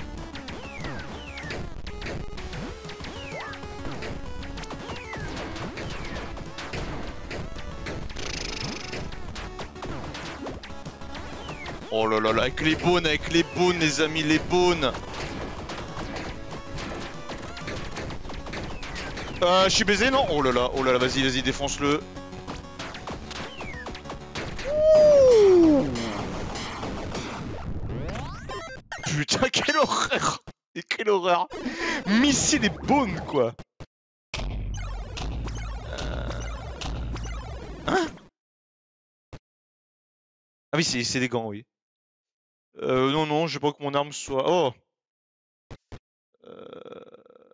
Oh là là là, avec les bones, avec les bones les amis, les bones. Euh, je suis baisé non? Oh là là, oh là là, vas-y, vas-y, défonce-le. Putain, quelle horreur! Et quelle horreur! Missile et bone, quoi! Euh... Hein? Ah oui, c'est des gants, oui. Euh, non, non, je veux pas que mon arme soit... Oh! Euh...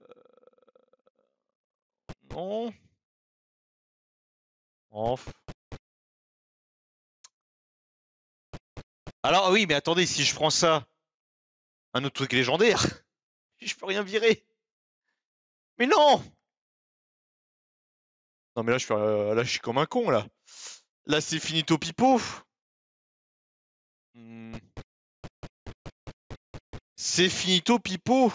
Non. Off. Alors, oui, mais attendez, si je prends ça, un autre truc légendaire, je peux rien virer. Mais non! Non, mais là, je suis, euh, là, je suis comme un con, là. Là, c'est finito pipo. Hmm. C'est finito pipo.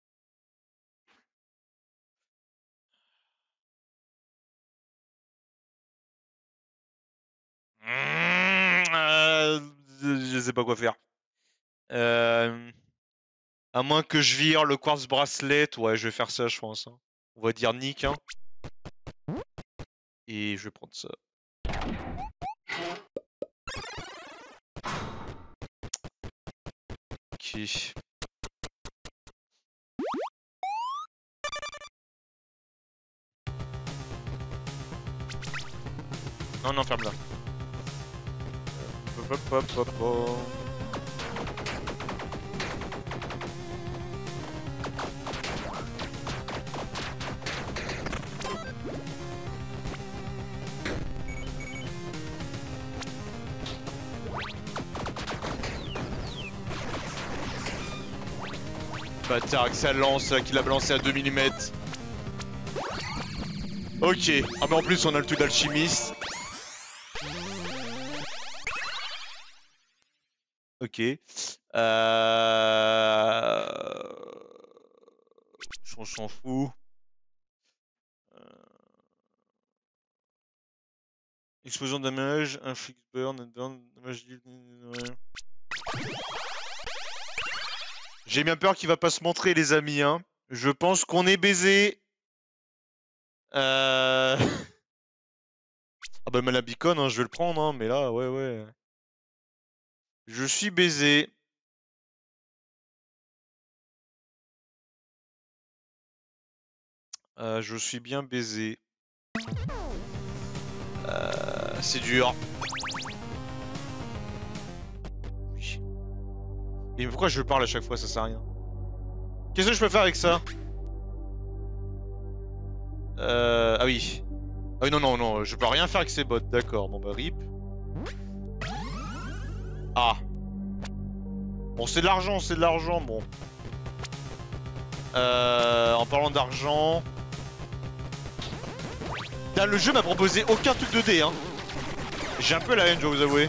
Mmh, euh, je sais pas quoi faire. Euh, à moins que je vire le quartz bracelet, ouais, je vais faire ça, je pense. Hein. On va dire Nick. Hein. Et je vais prendre ça. Ok. Non, non, ferme-la. Hop, hop, hop, hop. Bâtard, que ça lance, là, qu'il a balancé à deux millimètres. Ok. Ah, mais en plus, on a le truc d'alchimiste. Ok. Euh... On s'en fout. Euh... Explosion de damage, un fix burn, un burn, damage. J'ai bien peur qu'il va pas se montrer, les amis. Hein. Je pense qu'on est baisé. Euh... ah bah, Malabicon, hein, je vais le prendre, hein, mais là, ouais, ouais. Je suis baisé. Euh, je suis bien baisé. Euh, c'est dur. Oui. Et pourquoi je parle à chaque fois, ça sert à rien. Qu'est-ce que je peux faire avec ça? Euh... Ah oui. Ah oui, non, non, non, je peux rien faire avec ces bots, d'accord. Bon bah rip. Ah. Bon, c'est de l'argent, c'est de l'argent, bon. Euh... En parlant d'argent... Le jeu m'a proposé aucun truc de dés, hein. J'ai un peu la haine, je dois vous avouer.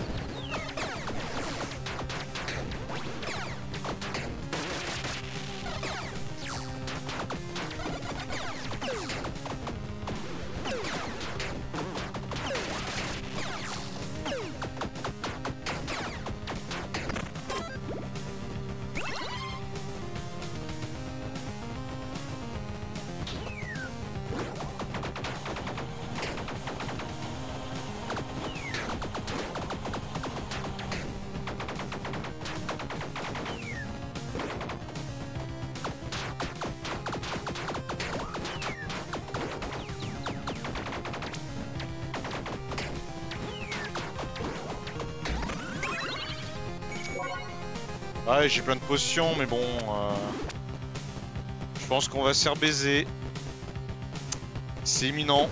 Ouais, j'ai plein de potions, mais bon... Euh... Je pense qu'on va se faire baiser. C'est imminent.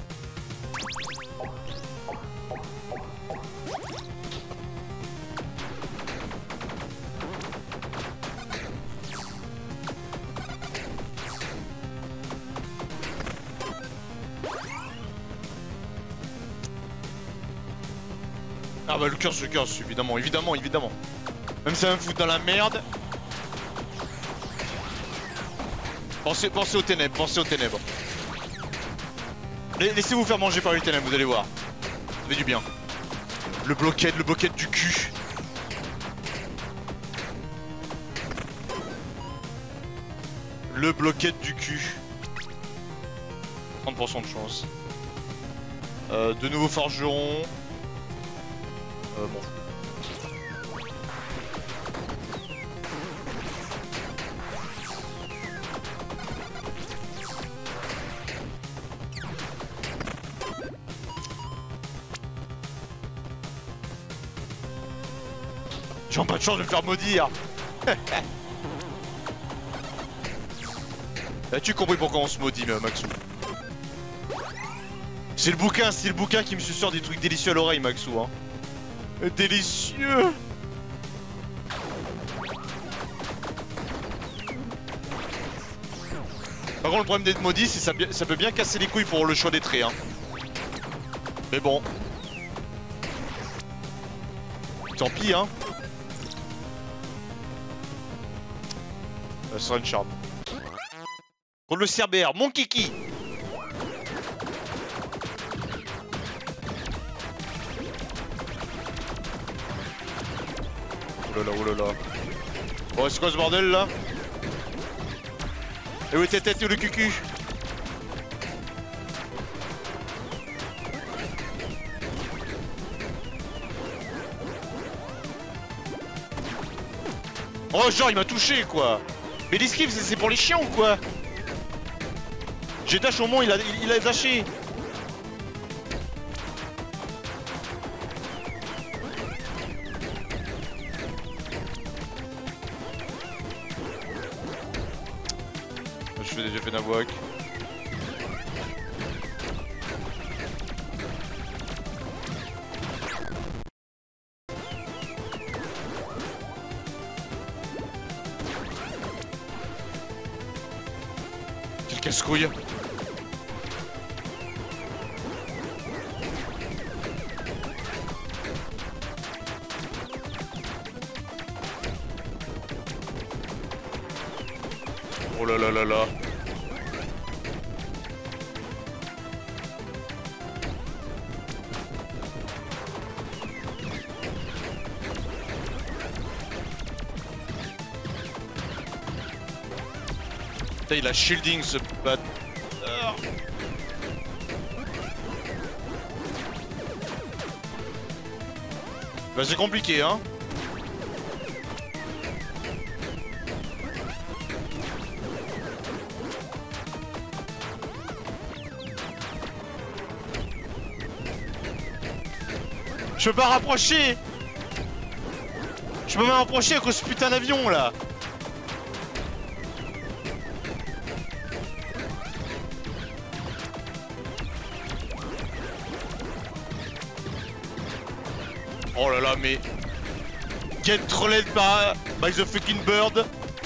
Ah bah le curse, le curse, évidemment, évidemment, évidemment. Même si ça va me foutre dans la merde. Pensez, pensez aux ténèbres, pensez aux ténèbres. Laissez-vous faire manger par les ténèbres, vous allez voir. Ça fait du bien. Le bloquette, le bloquette du cul. Le bloquette du cul. trente pour cent de chance. Euh, de nouveaux forgerons. Euh, bon. J'ai pas de chance de me faire maudire. As-tu compris pourquoi on se maudit, Maxou? C'est le bouquin, c'est le bouquin qui me susurre des trucs délicieux à l'oreille, Maxou, hein. Délicieux. Par contre, le problème d'être maudit, c'est que ça, ça peut bien casser les couilles pour le choix des traits, hein. Mais bon. Tant pis, hein. Ça sera une charme. Contre le Cerbère, mon kiki. Oh là là, oh là là. Oh, c'est quoi ce bordel là? Et où est ta tête, le cucu? Oh, genre il m'a touché quoi. Mais l'esquive c'est pour les chiens ou quoi? J'ai dash au moins, il a, il, il a dashé. Je fais déjà fait Nawak. Quel casse-couille. Oh là là là là. Putain, il a shielding ce bâtard. Bah c'est compliqué hein. Je peux pas rapprocher. Je peux pas rapprocher à cause de ce putain d'avion là. Oh là là mais... Get trolled by, by the fucking bird.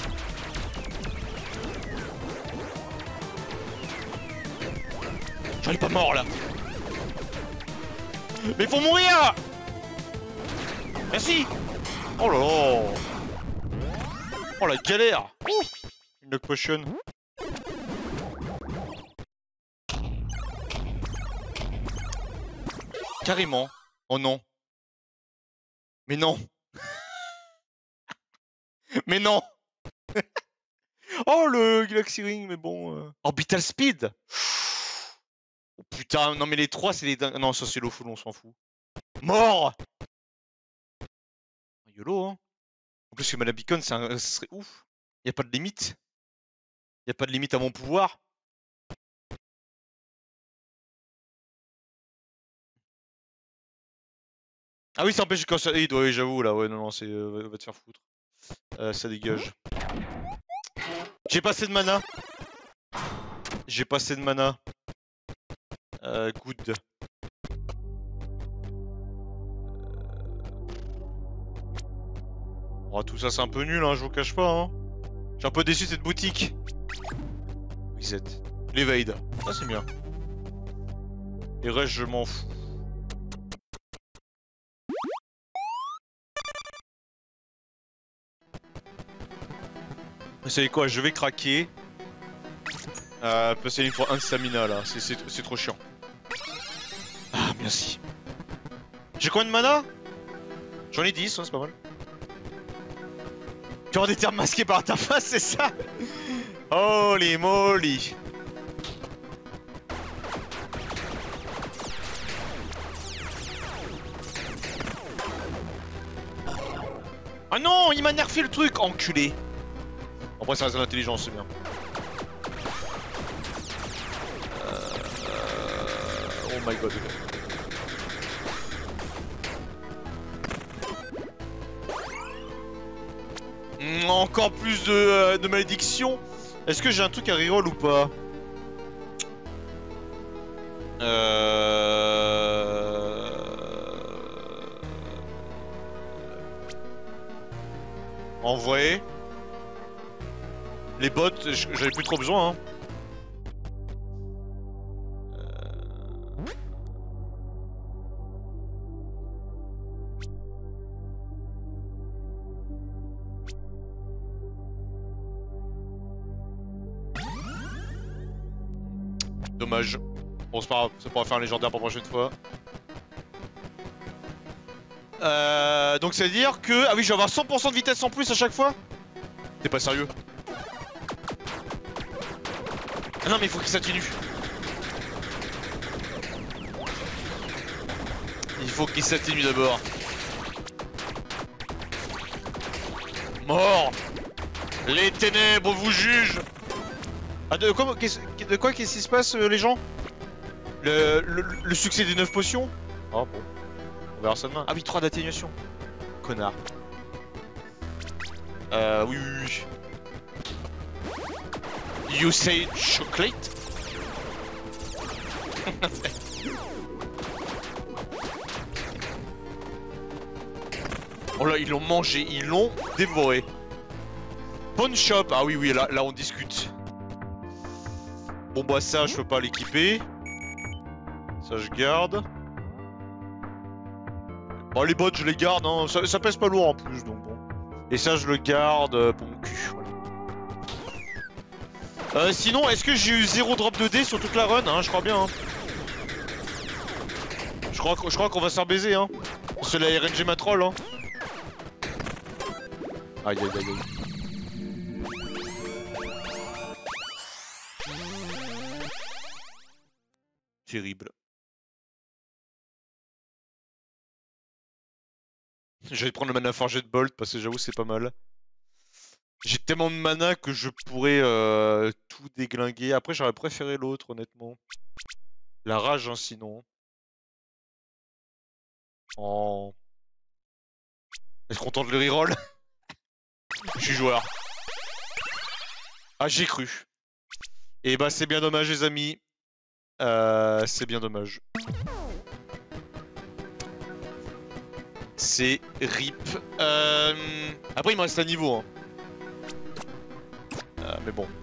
J'en ai pas mort là. Mais faut mourir. Merci. Oh là là. Oh la galère. Une knock potion. Carrément. Oh non. Mais non. Mais non. Oh le Galaxy Ring, mais bon... Euh... Orbital Speed. Oh putain, non mais les trois c'est les dingues... Non ça c'est l'eau full, on s'en fout. Mort. YOLO hein. En plus que Malabicon c'est un... ça serait ouf. Y a pas de limite. Y a pas de limite à mon pouvoir. Ah oui ça empêche quand ça... Oui j'avoue là, ouais non non c'est... Euh, va te faire foutre. Euh, ça dégage. J'ai pas assez de mana. J'ai pas assez de mana. Euh, good. Oh, tout ça c'est un peu nul, hein, je vous cache pas. Hein. Je suis un peu déçu de cette boutique. Reset. L'evade. Ah, c'est bien. Et reste, je m'en fous. Vous savez quoi, je vais craquer. Euh, passer une fois un stamina là, c'est trop chiant. Ah, merci. J'ai combien de mana? J'en ai dix, hein, c'est pas mal. Tu auras des termes masqués par interface, c'est ça? Holy moly. Ah non, il m'a nerfé le truc, enculé. Après ça reste de l'intelligence, c'est bien. Euh... Oh my god. Mmh, encore plus de, euh, de malédiction. Est-ce que j'ai un truc à reroll ou pas? Euh... En vrai... Les bots, j'avais plus trop besoin, hein. Dommage. Bon, c'est pas grave, ça pourra faire un légendaire pour la prochaine fois. Euh, donc c'est à dire que... Ah oui, je vais avoir cent pour cent de vitesse en plus à chaque fois. T'es pas sérieux? Ah non mais il faut qu'il s'atténue. Il faut qu'il s'atténue d'abord. Mort. Les ténèbres vous jugent. Ah de quoi qu'est-ce de quoi qu'est-ce qui se passe euh, les gens? le, le, le succès des neuf potions? Oh bon. On verra ça demain. Ah oui, trois d'atténuation. Connard. Euh oui oui oui. You say chocolate? Oh là, ils l'ont mangé, ils l'ont dévoré. Pawn shop, ah oui oui, là, là on discute. Bon bah ça je peux pas l'équiper. Ça je garde. Bon les bots je les garde, hein. ça, ça pèse pas lourd en plus donc bon. Et ça je le garde pour mon cul. Voilà. Euh, sinon est-ce que j'ai eu zéro drop de dés sur toute la run hein? Je crois bien hein. Je crois, je crois qu'on va se faire baiser hein. C'est la R N G ma troll hein. Aïe aïe aïe aïe. Terrible. Je vais prendre le mana forgé de Bolt parce que j'avoue c'est pas mal. J'ai tellement de mana que je pourrais euh, tout déglinguer. Après j'aurais préféré l'autre honnêtement. La rage hein, sinon. Oh. Est-ce qu'on tente le reroll? Je suis joueur. Ah j'ai cru. Et bah c'est bien dommage les amis. Euh, c'est bien dommage. C'est rip. Euh... Après il me reste un niveau hein. Euh, mais bon.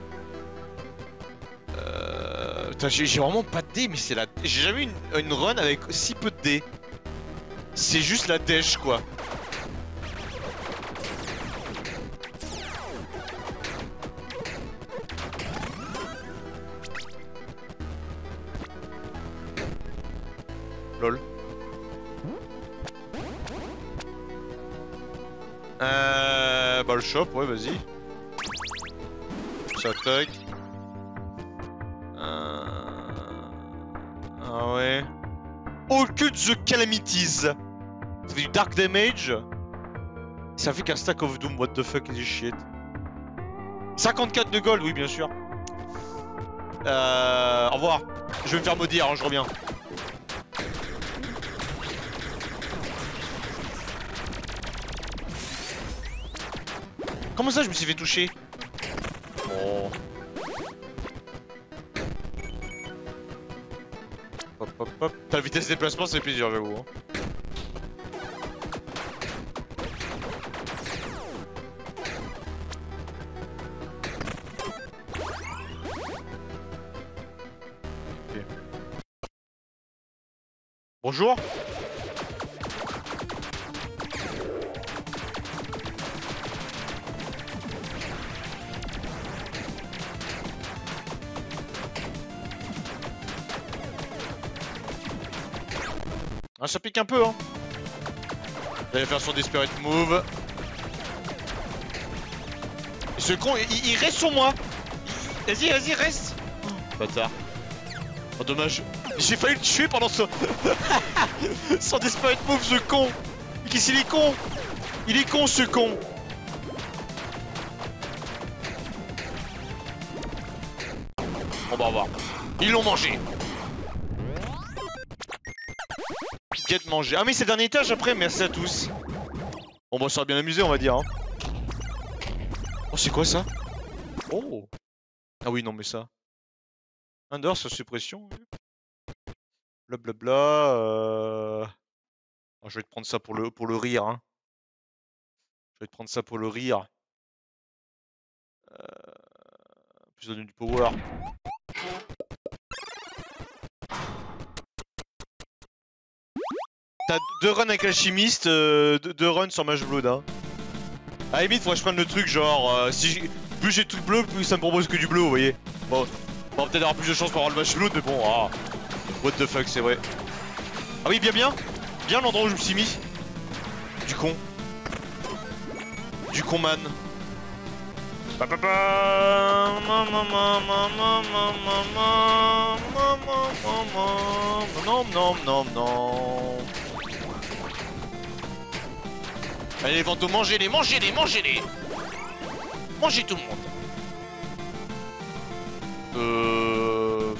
Euh... J'ai vraiment pas de dés mais c'est la... J'ai jamais eu une, une run avec si peu de dés. C'est juste la dèche quoi. Lol. Euh... Bah le shop, ouais vas-y. Ça attaque. Euh... Ah ouais. Occult the Calamities. Ça fait du dark damage. Ça fait qu'un stack of doom, what the fuck is this shit. cinquante-quatre de gold, oui bien sûr. Euh... Au revoir. Je vais me faire maudire, hein, je reviens. Comment ça je me suis fait toucher? Oh. Hop hop hop. Ta vitesse de déplacement c'est plaisir j'avoue hein. Okay. Bonjour. Ah, ça pique un peu hein. Il va faire son Desperate Move. Ce con, il, il reste sur moi. Vas-y, vas-y, reste. Oh, bâtard. Oh dommage. J'ai failli le tuer pendant son... son Desperate Move, ce con. Qu'est-ce qu'il est con. Il est con ce con. Bon bah au revoir. Ils l'ont mangé. Get manger. Ah mais c'est le dernier étage après, merci à tous. Bon bah ça a bien amusé on va dire hein. Oh, c'est quoi ça? Oh. Ah oui, non, mais ça. Under sur suppression. Blablabla. Euh... Oh, je vais te prendre ça pour le, pour le rire. Hein. Je vais te prendre ça pour le rire. Euh... Plus donner du power. T'as deux runs avec l'alchimiste, euh, deux, deux runs sur Mage Blood. Hein. À la limite, faudrait que je prenne le truc genre. Euh, si plus j'ai tout bleu, plus ça me propose que du bleu, vous voyez. Bon, on va peut-être avoir plus de chance pour avoir le Mage Blood, mais bon, ah. What the fuck, c'est vrai. Ah oui, bien, bien. Bien l'endroit où je me suis mis. Du con. Du con man. Pa pa pa. Non, non, non, non. Allez les fantômes, mangez-les, mangez-les, mangez-les. Mangez tout le monde. Euh...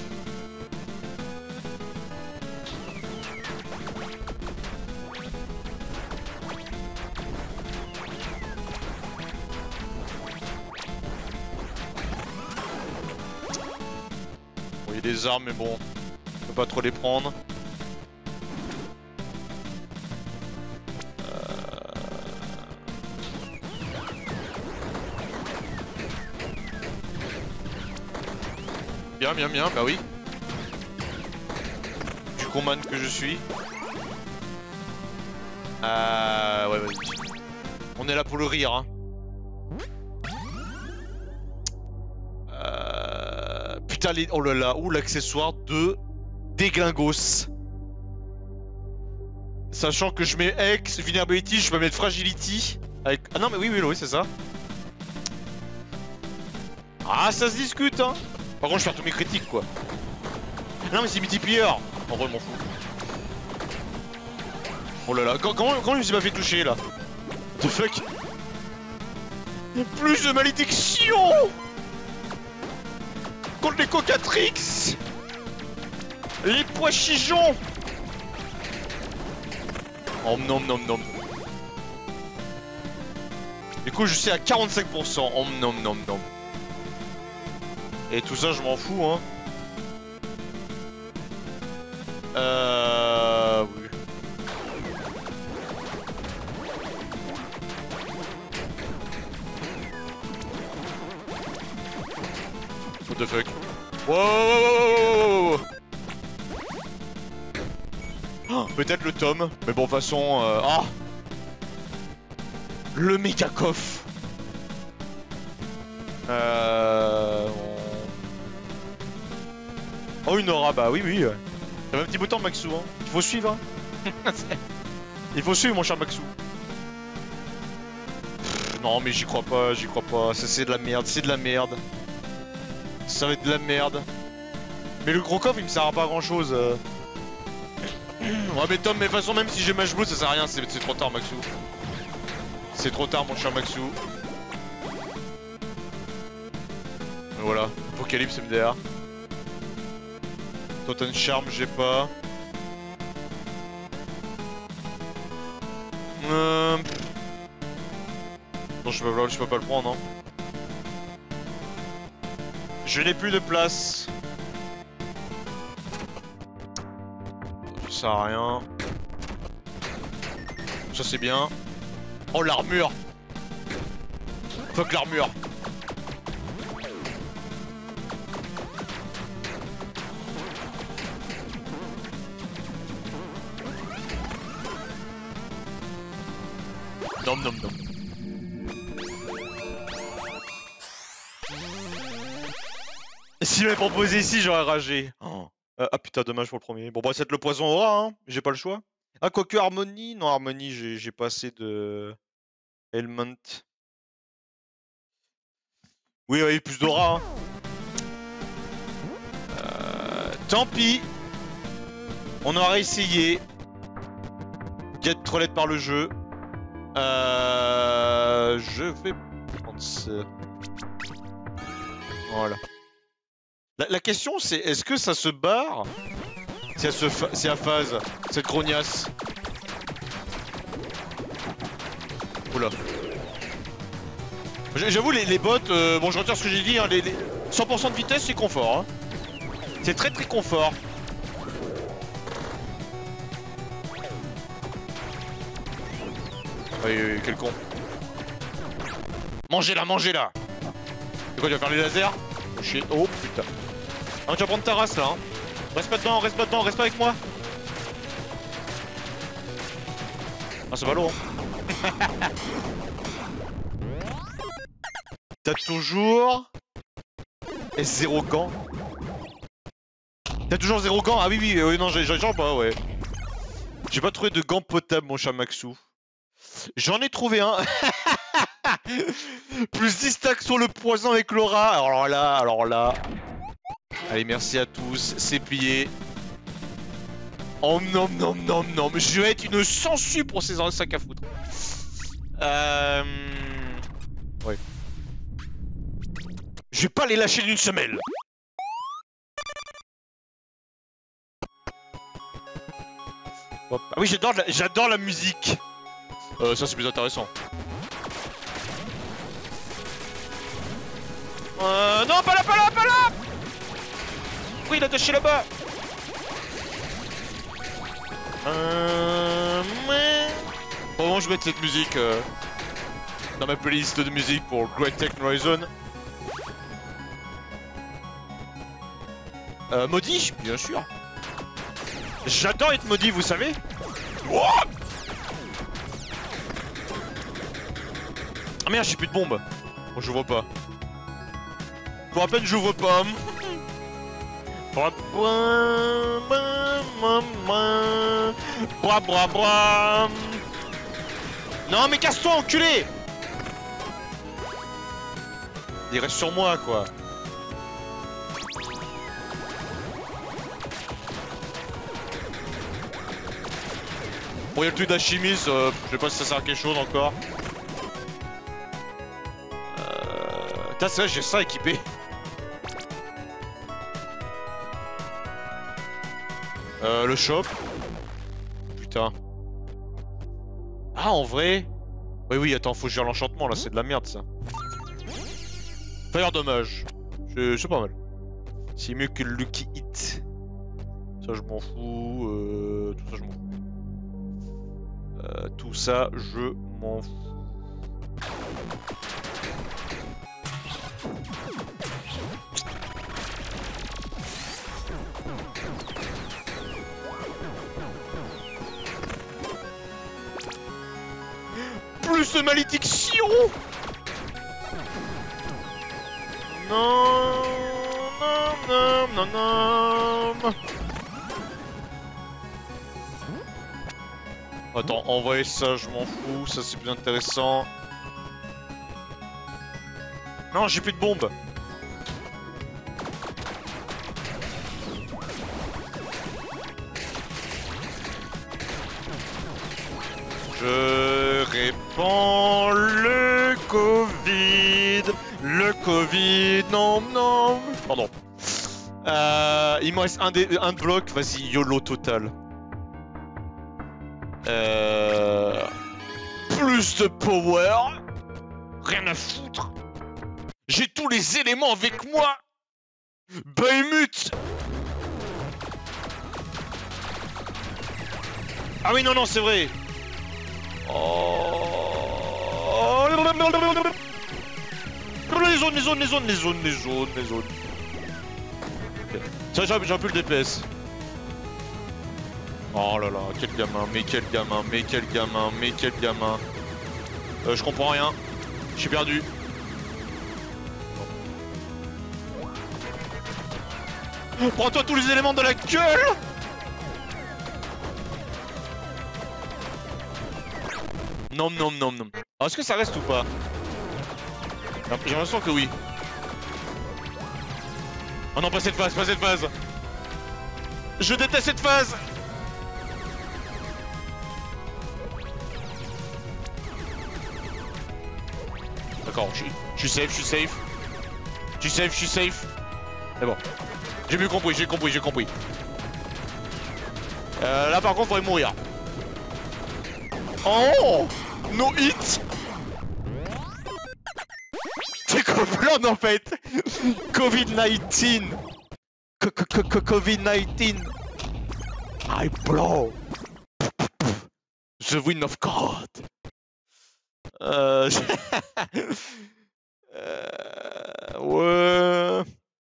Bon, il y a des armes, mais bon, on peut pas trop les prendre. Bien, bien, bien, bah oui. Du combat que je suis. Euh... Ouais, vas-y. On est là pour le rire, hein. Euh... Putain, les... oh là là, ou l'accessoire de déglingos. Sachant que je mets X, Vulnerability, je peux mettre Fragility. Avec... Ah non, mais oui, oui, oui, c'est ça. Ah, ça se discute, hein. Par contre, je perds tous mes critiques, quoi. Non, mais c'est multiplayer. En vrai, m'en fous. Oh là là, comment, comment je me suis pas fait toucher, là? The fuck? Plus de malédiction contre les cocatrix. Les pois chigeons. Oh nom nom nom. Du coup, je suis à quarante-cinq pour cent. Oh nom nom nom. Et tout ça, je m'en fous, hein. Euh... Oui. What the fuck? Wow, wow, wow, wow, wow. Oh, peut-être le tome, mais bon, de toute façon... Euh... Ah, le méga coffre. Euh... Oh, une aura, bah oui, oui. T'as un petit bouton, Maxou, hein. Il faut suivre, hein. Il faut suivre, mon cher Maxou. Pff, non, mais j'y crois pas, j'y crois pas. Ça, c'est de la merde, c'est de la merde. Ça va être de la merde. Mais le gros coffre, il me sert à pas grand chose. Euh... Ouais, mais Tom, mais de toute façon, même si j'ai Mage Blue, ça sert à rien. C'est trop tard, Maxou. C'est trop tard, mon cher Maxou. Et voilà, Apocalypse M D R. Totem Charm, j'ai pas. Euh... Non, je peux, pas, je peux pas le prendre, non. Je n'ai plus de place. Ça sert à rien. Ça c'est bien. Oh, l'armure. Fuck l'armure. Nom nom nom. S'il m'avait proposé ici, j'aurais ragé. Oh. Euh, ah putain, dommage pour le premier. Bon, bah, c'est le poison aura, hein. J'ai pas le choix. Ah, quoique Harmonie. Non, Harmonie, j'ai pas assez de. Element. Oui, oui, plus d'aura. Hein. Euh, tant pis. On aura essayé. Get trollette par le jeu. Euh, je vais prendre ça. Voilà. La, la question c'est, est-ce que ça se barre si elle se si à phase, cette grognasse? Oula. J'avoue, les, les bots, euh, bon je retire ce que j'ai dit, hein, les, les cent pour cent de vitesse c'est confort. Hein. C'est très très confort. Oui, oui, quel con. Mangez-la, mangez-la. C'est quoi, tu vas faire les lasers? Oh shit, oh putain. Ah, tu vas prendre ta race là, hein. Reste pas dedans, reste pas dedans, reste pas avec moi. Ah, c'est ballot, hein. T'as toujours... Et zéro gant. T'as toujours zéro gant? Ah oui, oui, oui, non, j'ai genre pas, ouais. J'ai pas trouvé de gants potables, mon cher Maxou. J'en ai trouvé un. Plus dix stacks sur le poison avec Laura. Alors là, alors là. Allez, merci à tous. C'est plié. Oh non, non, non, non. Mais je vais être une sangsue pour ces sacs à foutre. Euh... Ouais. Je vais pas les lâcher d'une semelle. Hop. Ah oui, j'adore la... j'adore la musique. Euh, ça c'est plus intéressant. Euh... Non, pas là, pas là, pas là. Pourquoi il est attaché là-bas? Euh... Bon, bon, je vais mettre cette musique euh, dans ma playlist de musique pour Great Techno Horizon. Euh, maudit, bien sûr. J'adore être maudit, vous savez. Wow. Ah merde, j'ai plus de bombes. Bon, j'ouvre pas. Pour à peine, j'ouvre pas. Bra bra bra. Non mais casse-toi, enculé. Il reste sur moi, quoi. Bon, y'a le truc d'alchimiste, euh, je sais pas si ça sert à quelque chose encore. Euh... Putain, c'est vrai, j'ai ça équipé. Euh, le shop. Putain. Ah, en vrai. Oui, oui, attends, faut gérer l'enchantement là, c'est de la merde ça. Fire dommage. C'est pas mal. C'est mieux que le Lucky Hit. Ça, je m'en fous. Euh, tout ça, je m'en fous. Euh, tout ça, je m'en fous. Plus de malédiction. Non, non, non, non, non. Attends, envoyer ça, je m'en fous, ça c'est plus intéressant. Non, j'ai plus de bombes. Je répands le Covid. Le Covid, non, non. Pardon. Euh, il me reste un, des, un bloc, vas-y, YOLO total. Euh... Plus de power. Rien à foutre. J'ai tous les éléments avec moi. Bahamut. Ah oui, non, non, c'est vrai. Oh... Les zones, les zones, les zones, les zones, les zones, les zones. Okay. Ça, j'ai un peu le D P S. Oh là là, quel gamin, mais quel gamin, mais quel gamin, mais quel gamin. Euh, je comprends rien. Je suis perdu. Prends-toi tous les éléments de la gueule. Non, non, non, non. Alors, est-ce que ça reste ou pas? J'ai l'impression que oui. Oh non, pas cette phase, pas cette phase. Je déteste cette phase. D'accord, je, je suis safe, je suis safe. Je suis safe, je suis safe. C'est bon. J'ai mieux compris, j'ai compris, j'ai compris. Euh, là par contre, faudrait mourir. Oh, no hit. Copland en fait. Covid dix-neuf. Covid dix-neuf. I blow. The wind of God. Euh... euh... Ouais.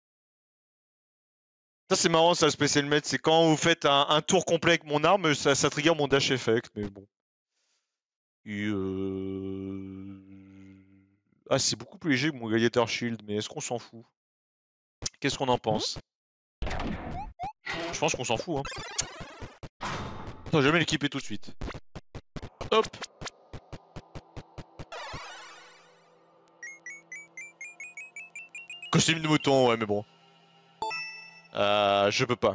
Ça c'est marrant ça le Special Med, c'est quand vous faites un, un tour complet avec mon arme, ça, ça trigger mon dash effect, mais bon. Et euh... Ah c'est beaucoup plus léger que mon Gladiator Shield, mais est-ce qu'on s'en fout? Qu'est-ce qu'on en pense? Je pense qu'on s'en fout hein. Attends, je vais l'équiper tout de suite. Hop. Costume de mouton, ouais mais bon. Euh, je peux pas.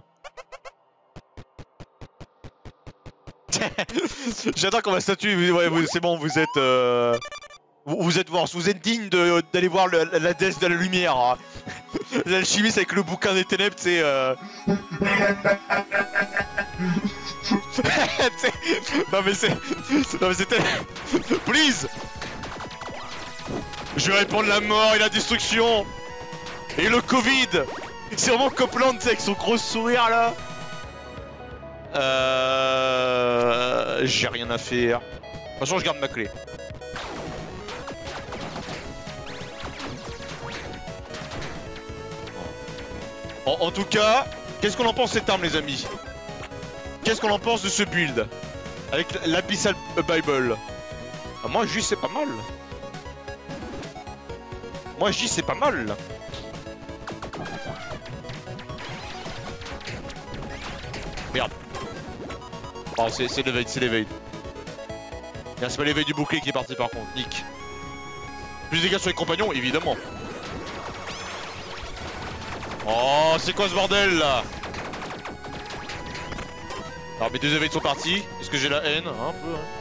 J'attends qu'on va statuer, ouais, c'est bon, vous êtes... Euh... Vous, vous êtes voir, vous êtes digne d'aller voir le, la, la déesse de la lumière. Hein. L'alchimiste avec le bouquin des ténèbres, c'est... Euh... non mais c'est... Non mais c'était... Please. Je vais répandre la mort et la destruction. Et le Covid. C'est vraiment Copland, tu sais, avec son gros sourire là. Euh... J'ai rien à faire. De toute façon, je garde ma clé. En, en tout cas, qu'est-ce qu'on en pense de cette arme, les amis? Qu'est-ce qu'on en pense de ce build? Avec l'Abyssal Bible. Ah, moi, je dis c'est pas mal. Moi, je dis c'est pas mal. Merde. Oh, c'est l'éveil, c'est l'éveil. C'est pas l'éveil du bouclier qui est parti par contre, nick. Plus de dégâts sur les compagnons, évidemment. Oh, c'est quoi ce bordel là? Alors mes deux éveils sont partis. Est-ce que j'ai la haine? Un peu, hein.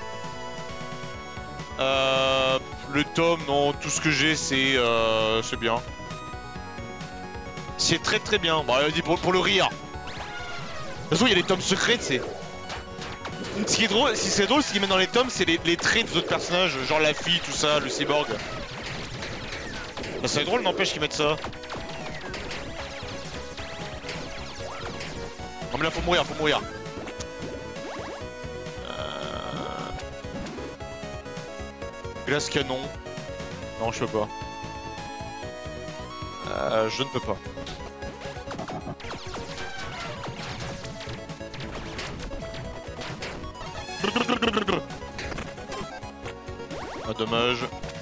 Euh... Le tome, non, tout ce que j'ai c'est... Euh... C'est bien. C'est très très bien. Bon, vas-y, pour, pour le rire. De toute façon, il y a des tomes secrets, tu sais. Ce qui est drôle, si c'est drôle, ce qu'ils mettent dans les tomes, c'est les, les traits des autres personnages, genre la fille, tout ça, le cyborg. Bah, c'est drôle, n'empêche qu'ils mettent ça. Non mais là, faut mourir, faut mourir. Euh... Glace canon. Non, je peux pas. Euh, je ne peux pas. Ah, dommage.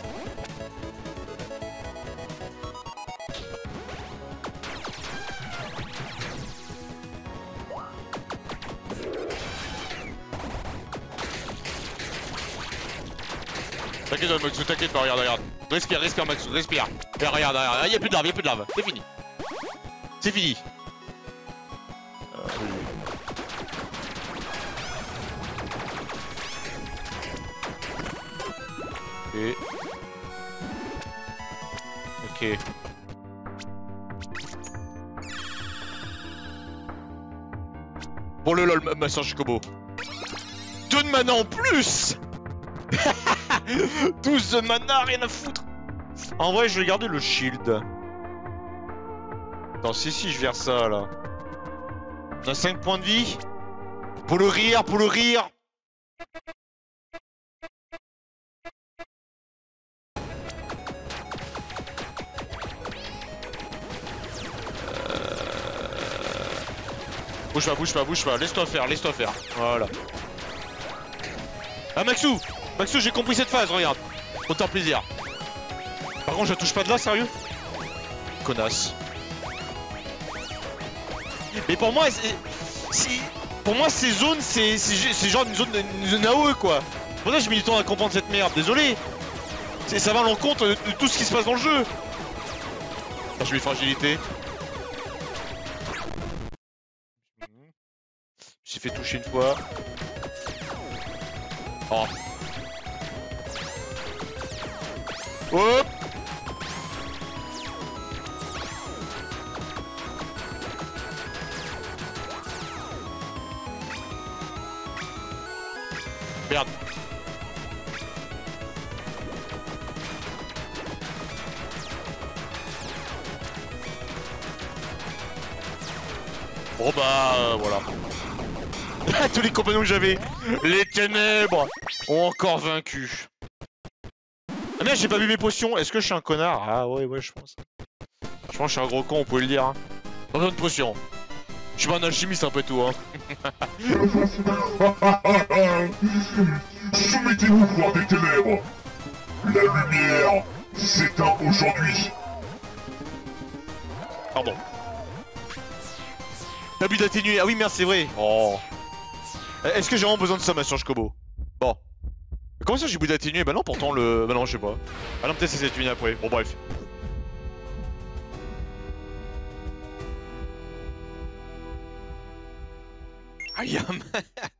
T'inquiète Maxou, t'inquiète pas, regarde, regarde. Respire, respire Maxou, respire. Et regarde, regarde, y'a plus de lave, y'a plus de lave. C'est fini. C'est fini. Et... Ok. Bon le lol, Master Chocobo. deux de mana en plus. douze de mana, rien à foutre. En vrai, je vais garder le shield. Attends, si, si, je vire ça, là. On a cinq points de vie. Pour le rire, pour le rire. Bouge pas, bouge pas, bouge pas, laisse-toi faire, laisse-toi faire. Voilà. Ah Maxou, Maxou, j'ai compris cette phase, regarde. Autant plaisir. Par contre, je la touche pas de là, sérieux? Connasse. Mais pour moi, si, pour moi, ces zones, c'est genre une zone, une zone A O E, quoi. Pour ça, je mets du temps à comprendre cette merde, désolé. Ça va à l'encontre de, de tout ce qui se passe dans le jeu. Ah, je mets fragilité. J'ai fait toucher une fois. Oh. Hop. Merde. Bon bah, euh, voilà. Tous les compagnons que j'avais, les ténèbres, ont encore vaincu. Ah merde, j'ai pas bu mes potions. Est-ce que je suis un connard? Ah ouais, ouais, je pense. Je pense que je suis un gros con, on peut le dire. Hein. Pas besoin de potions. Je suis pas un alchimiste, un peu tout, hein. Soumettez-vous, voir des ténèbres. La lumière s'éteint aujourd'hui. Pardon. T'as bu d'atténuer. Ah oui, merde, c'est vrai. Oh. Est-ce que j'ai vraiment besoin de ça, ma sur Kobo? Bon. Comment ça j'ai bu d'atténuer? Bah non, pourtant le... Bah non, je sais pas. Ah non, peut-être c'est cette nuit après. Bon, bref. I am...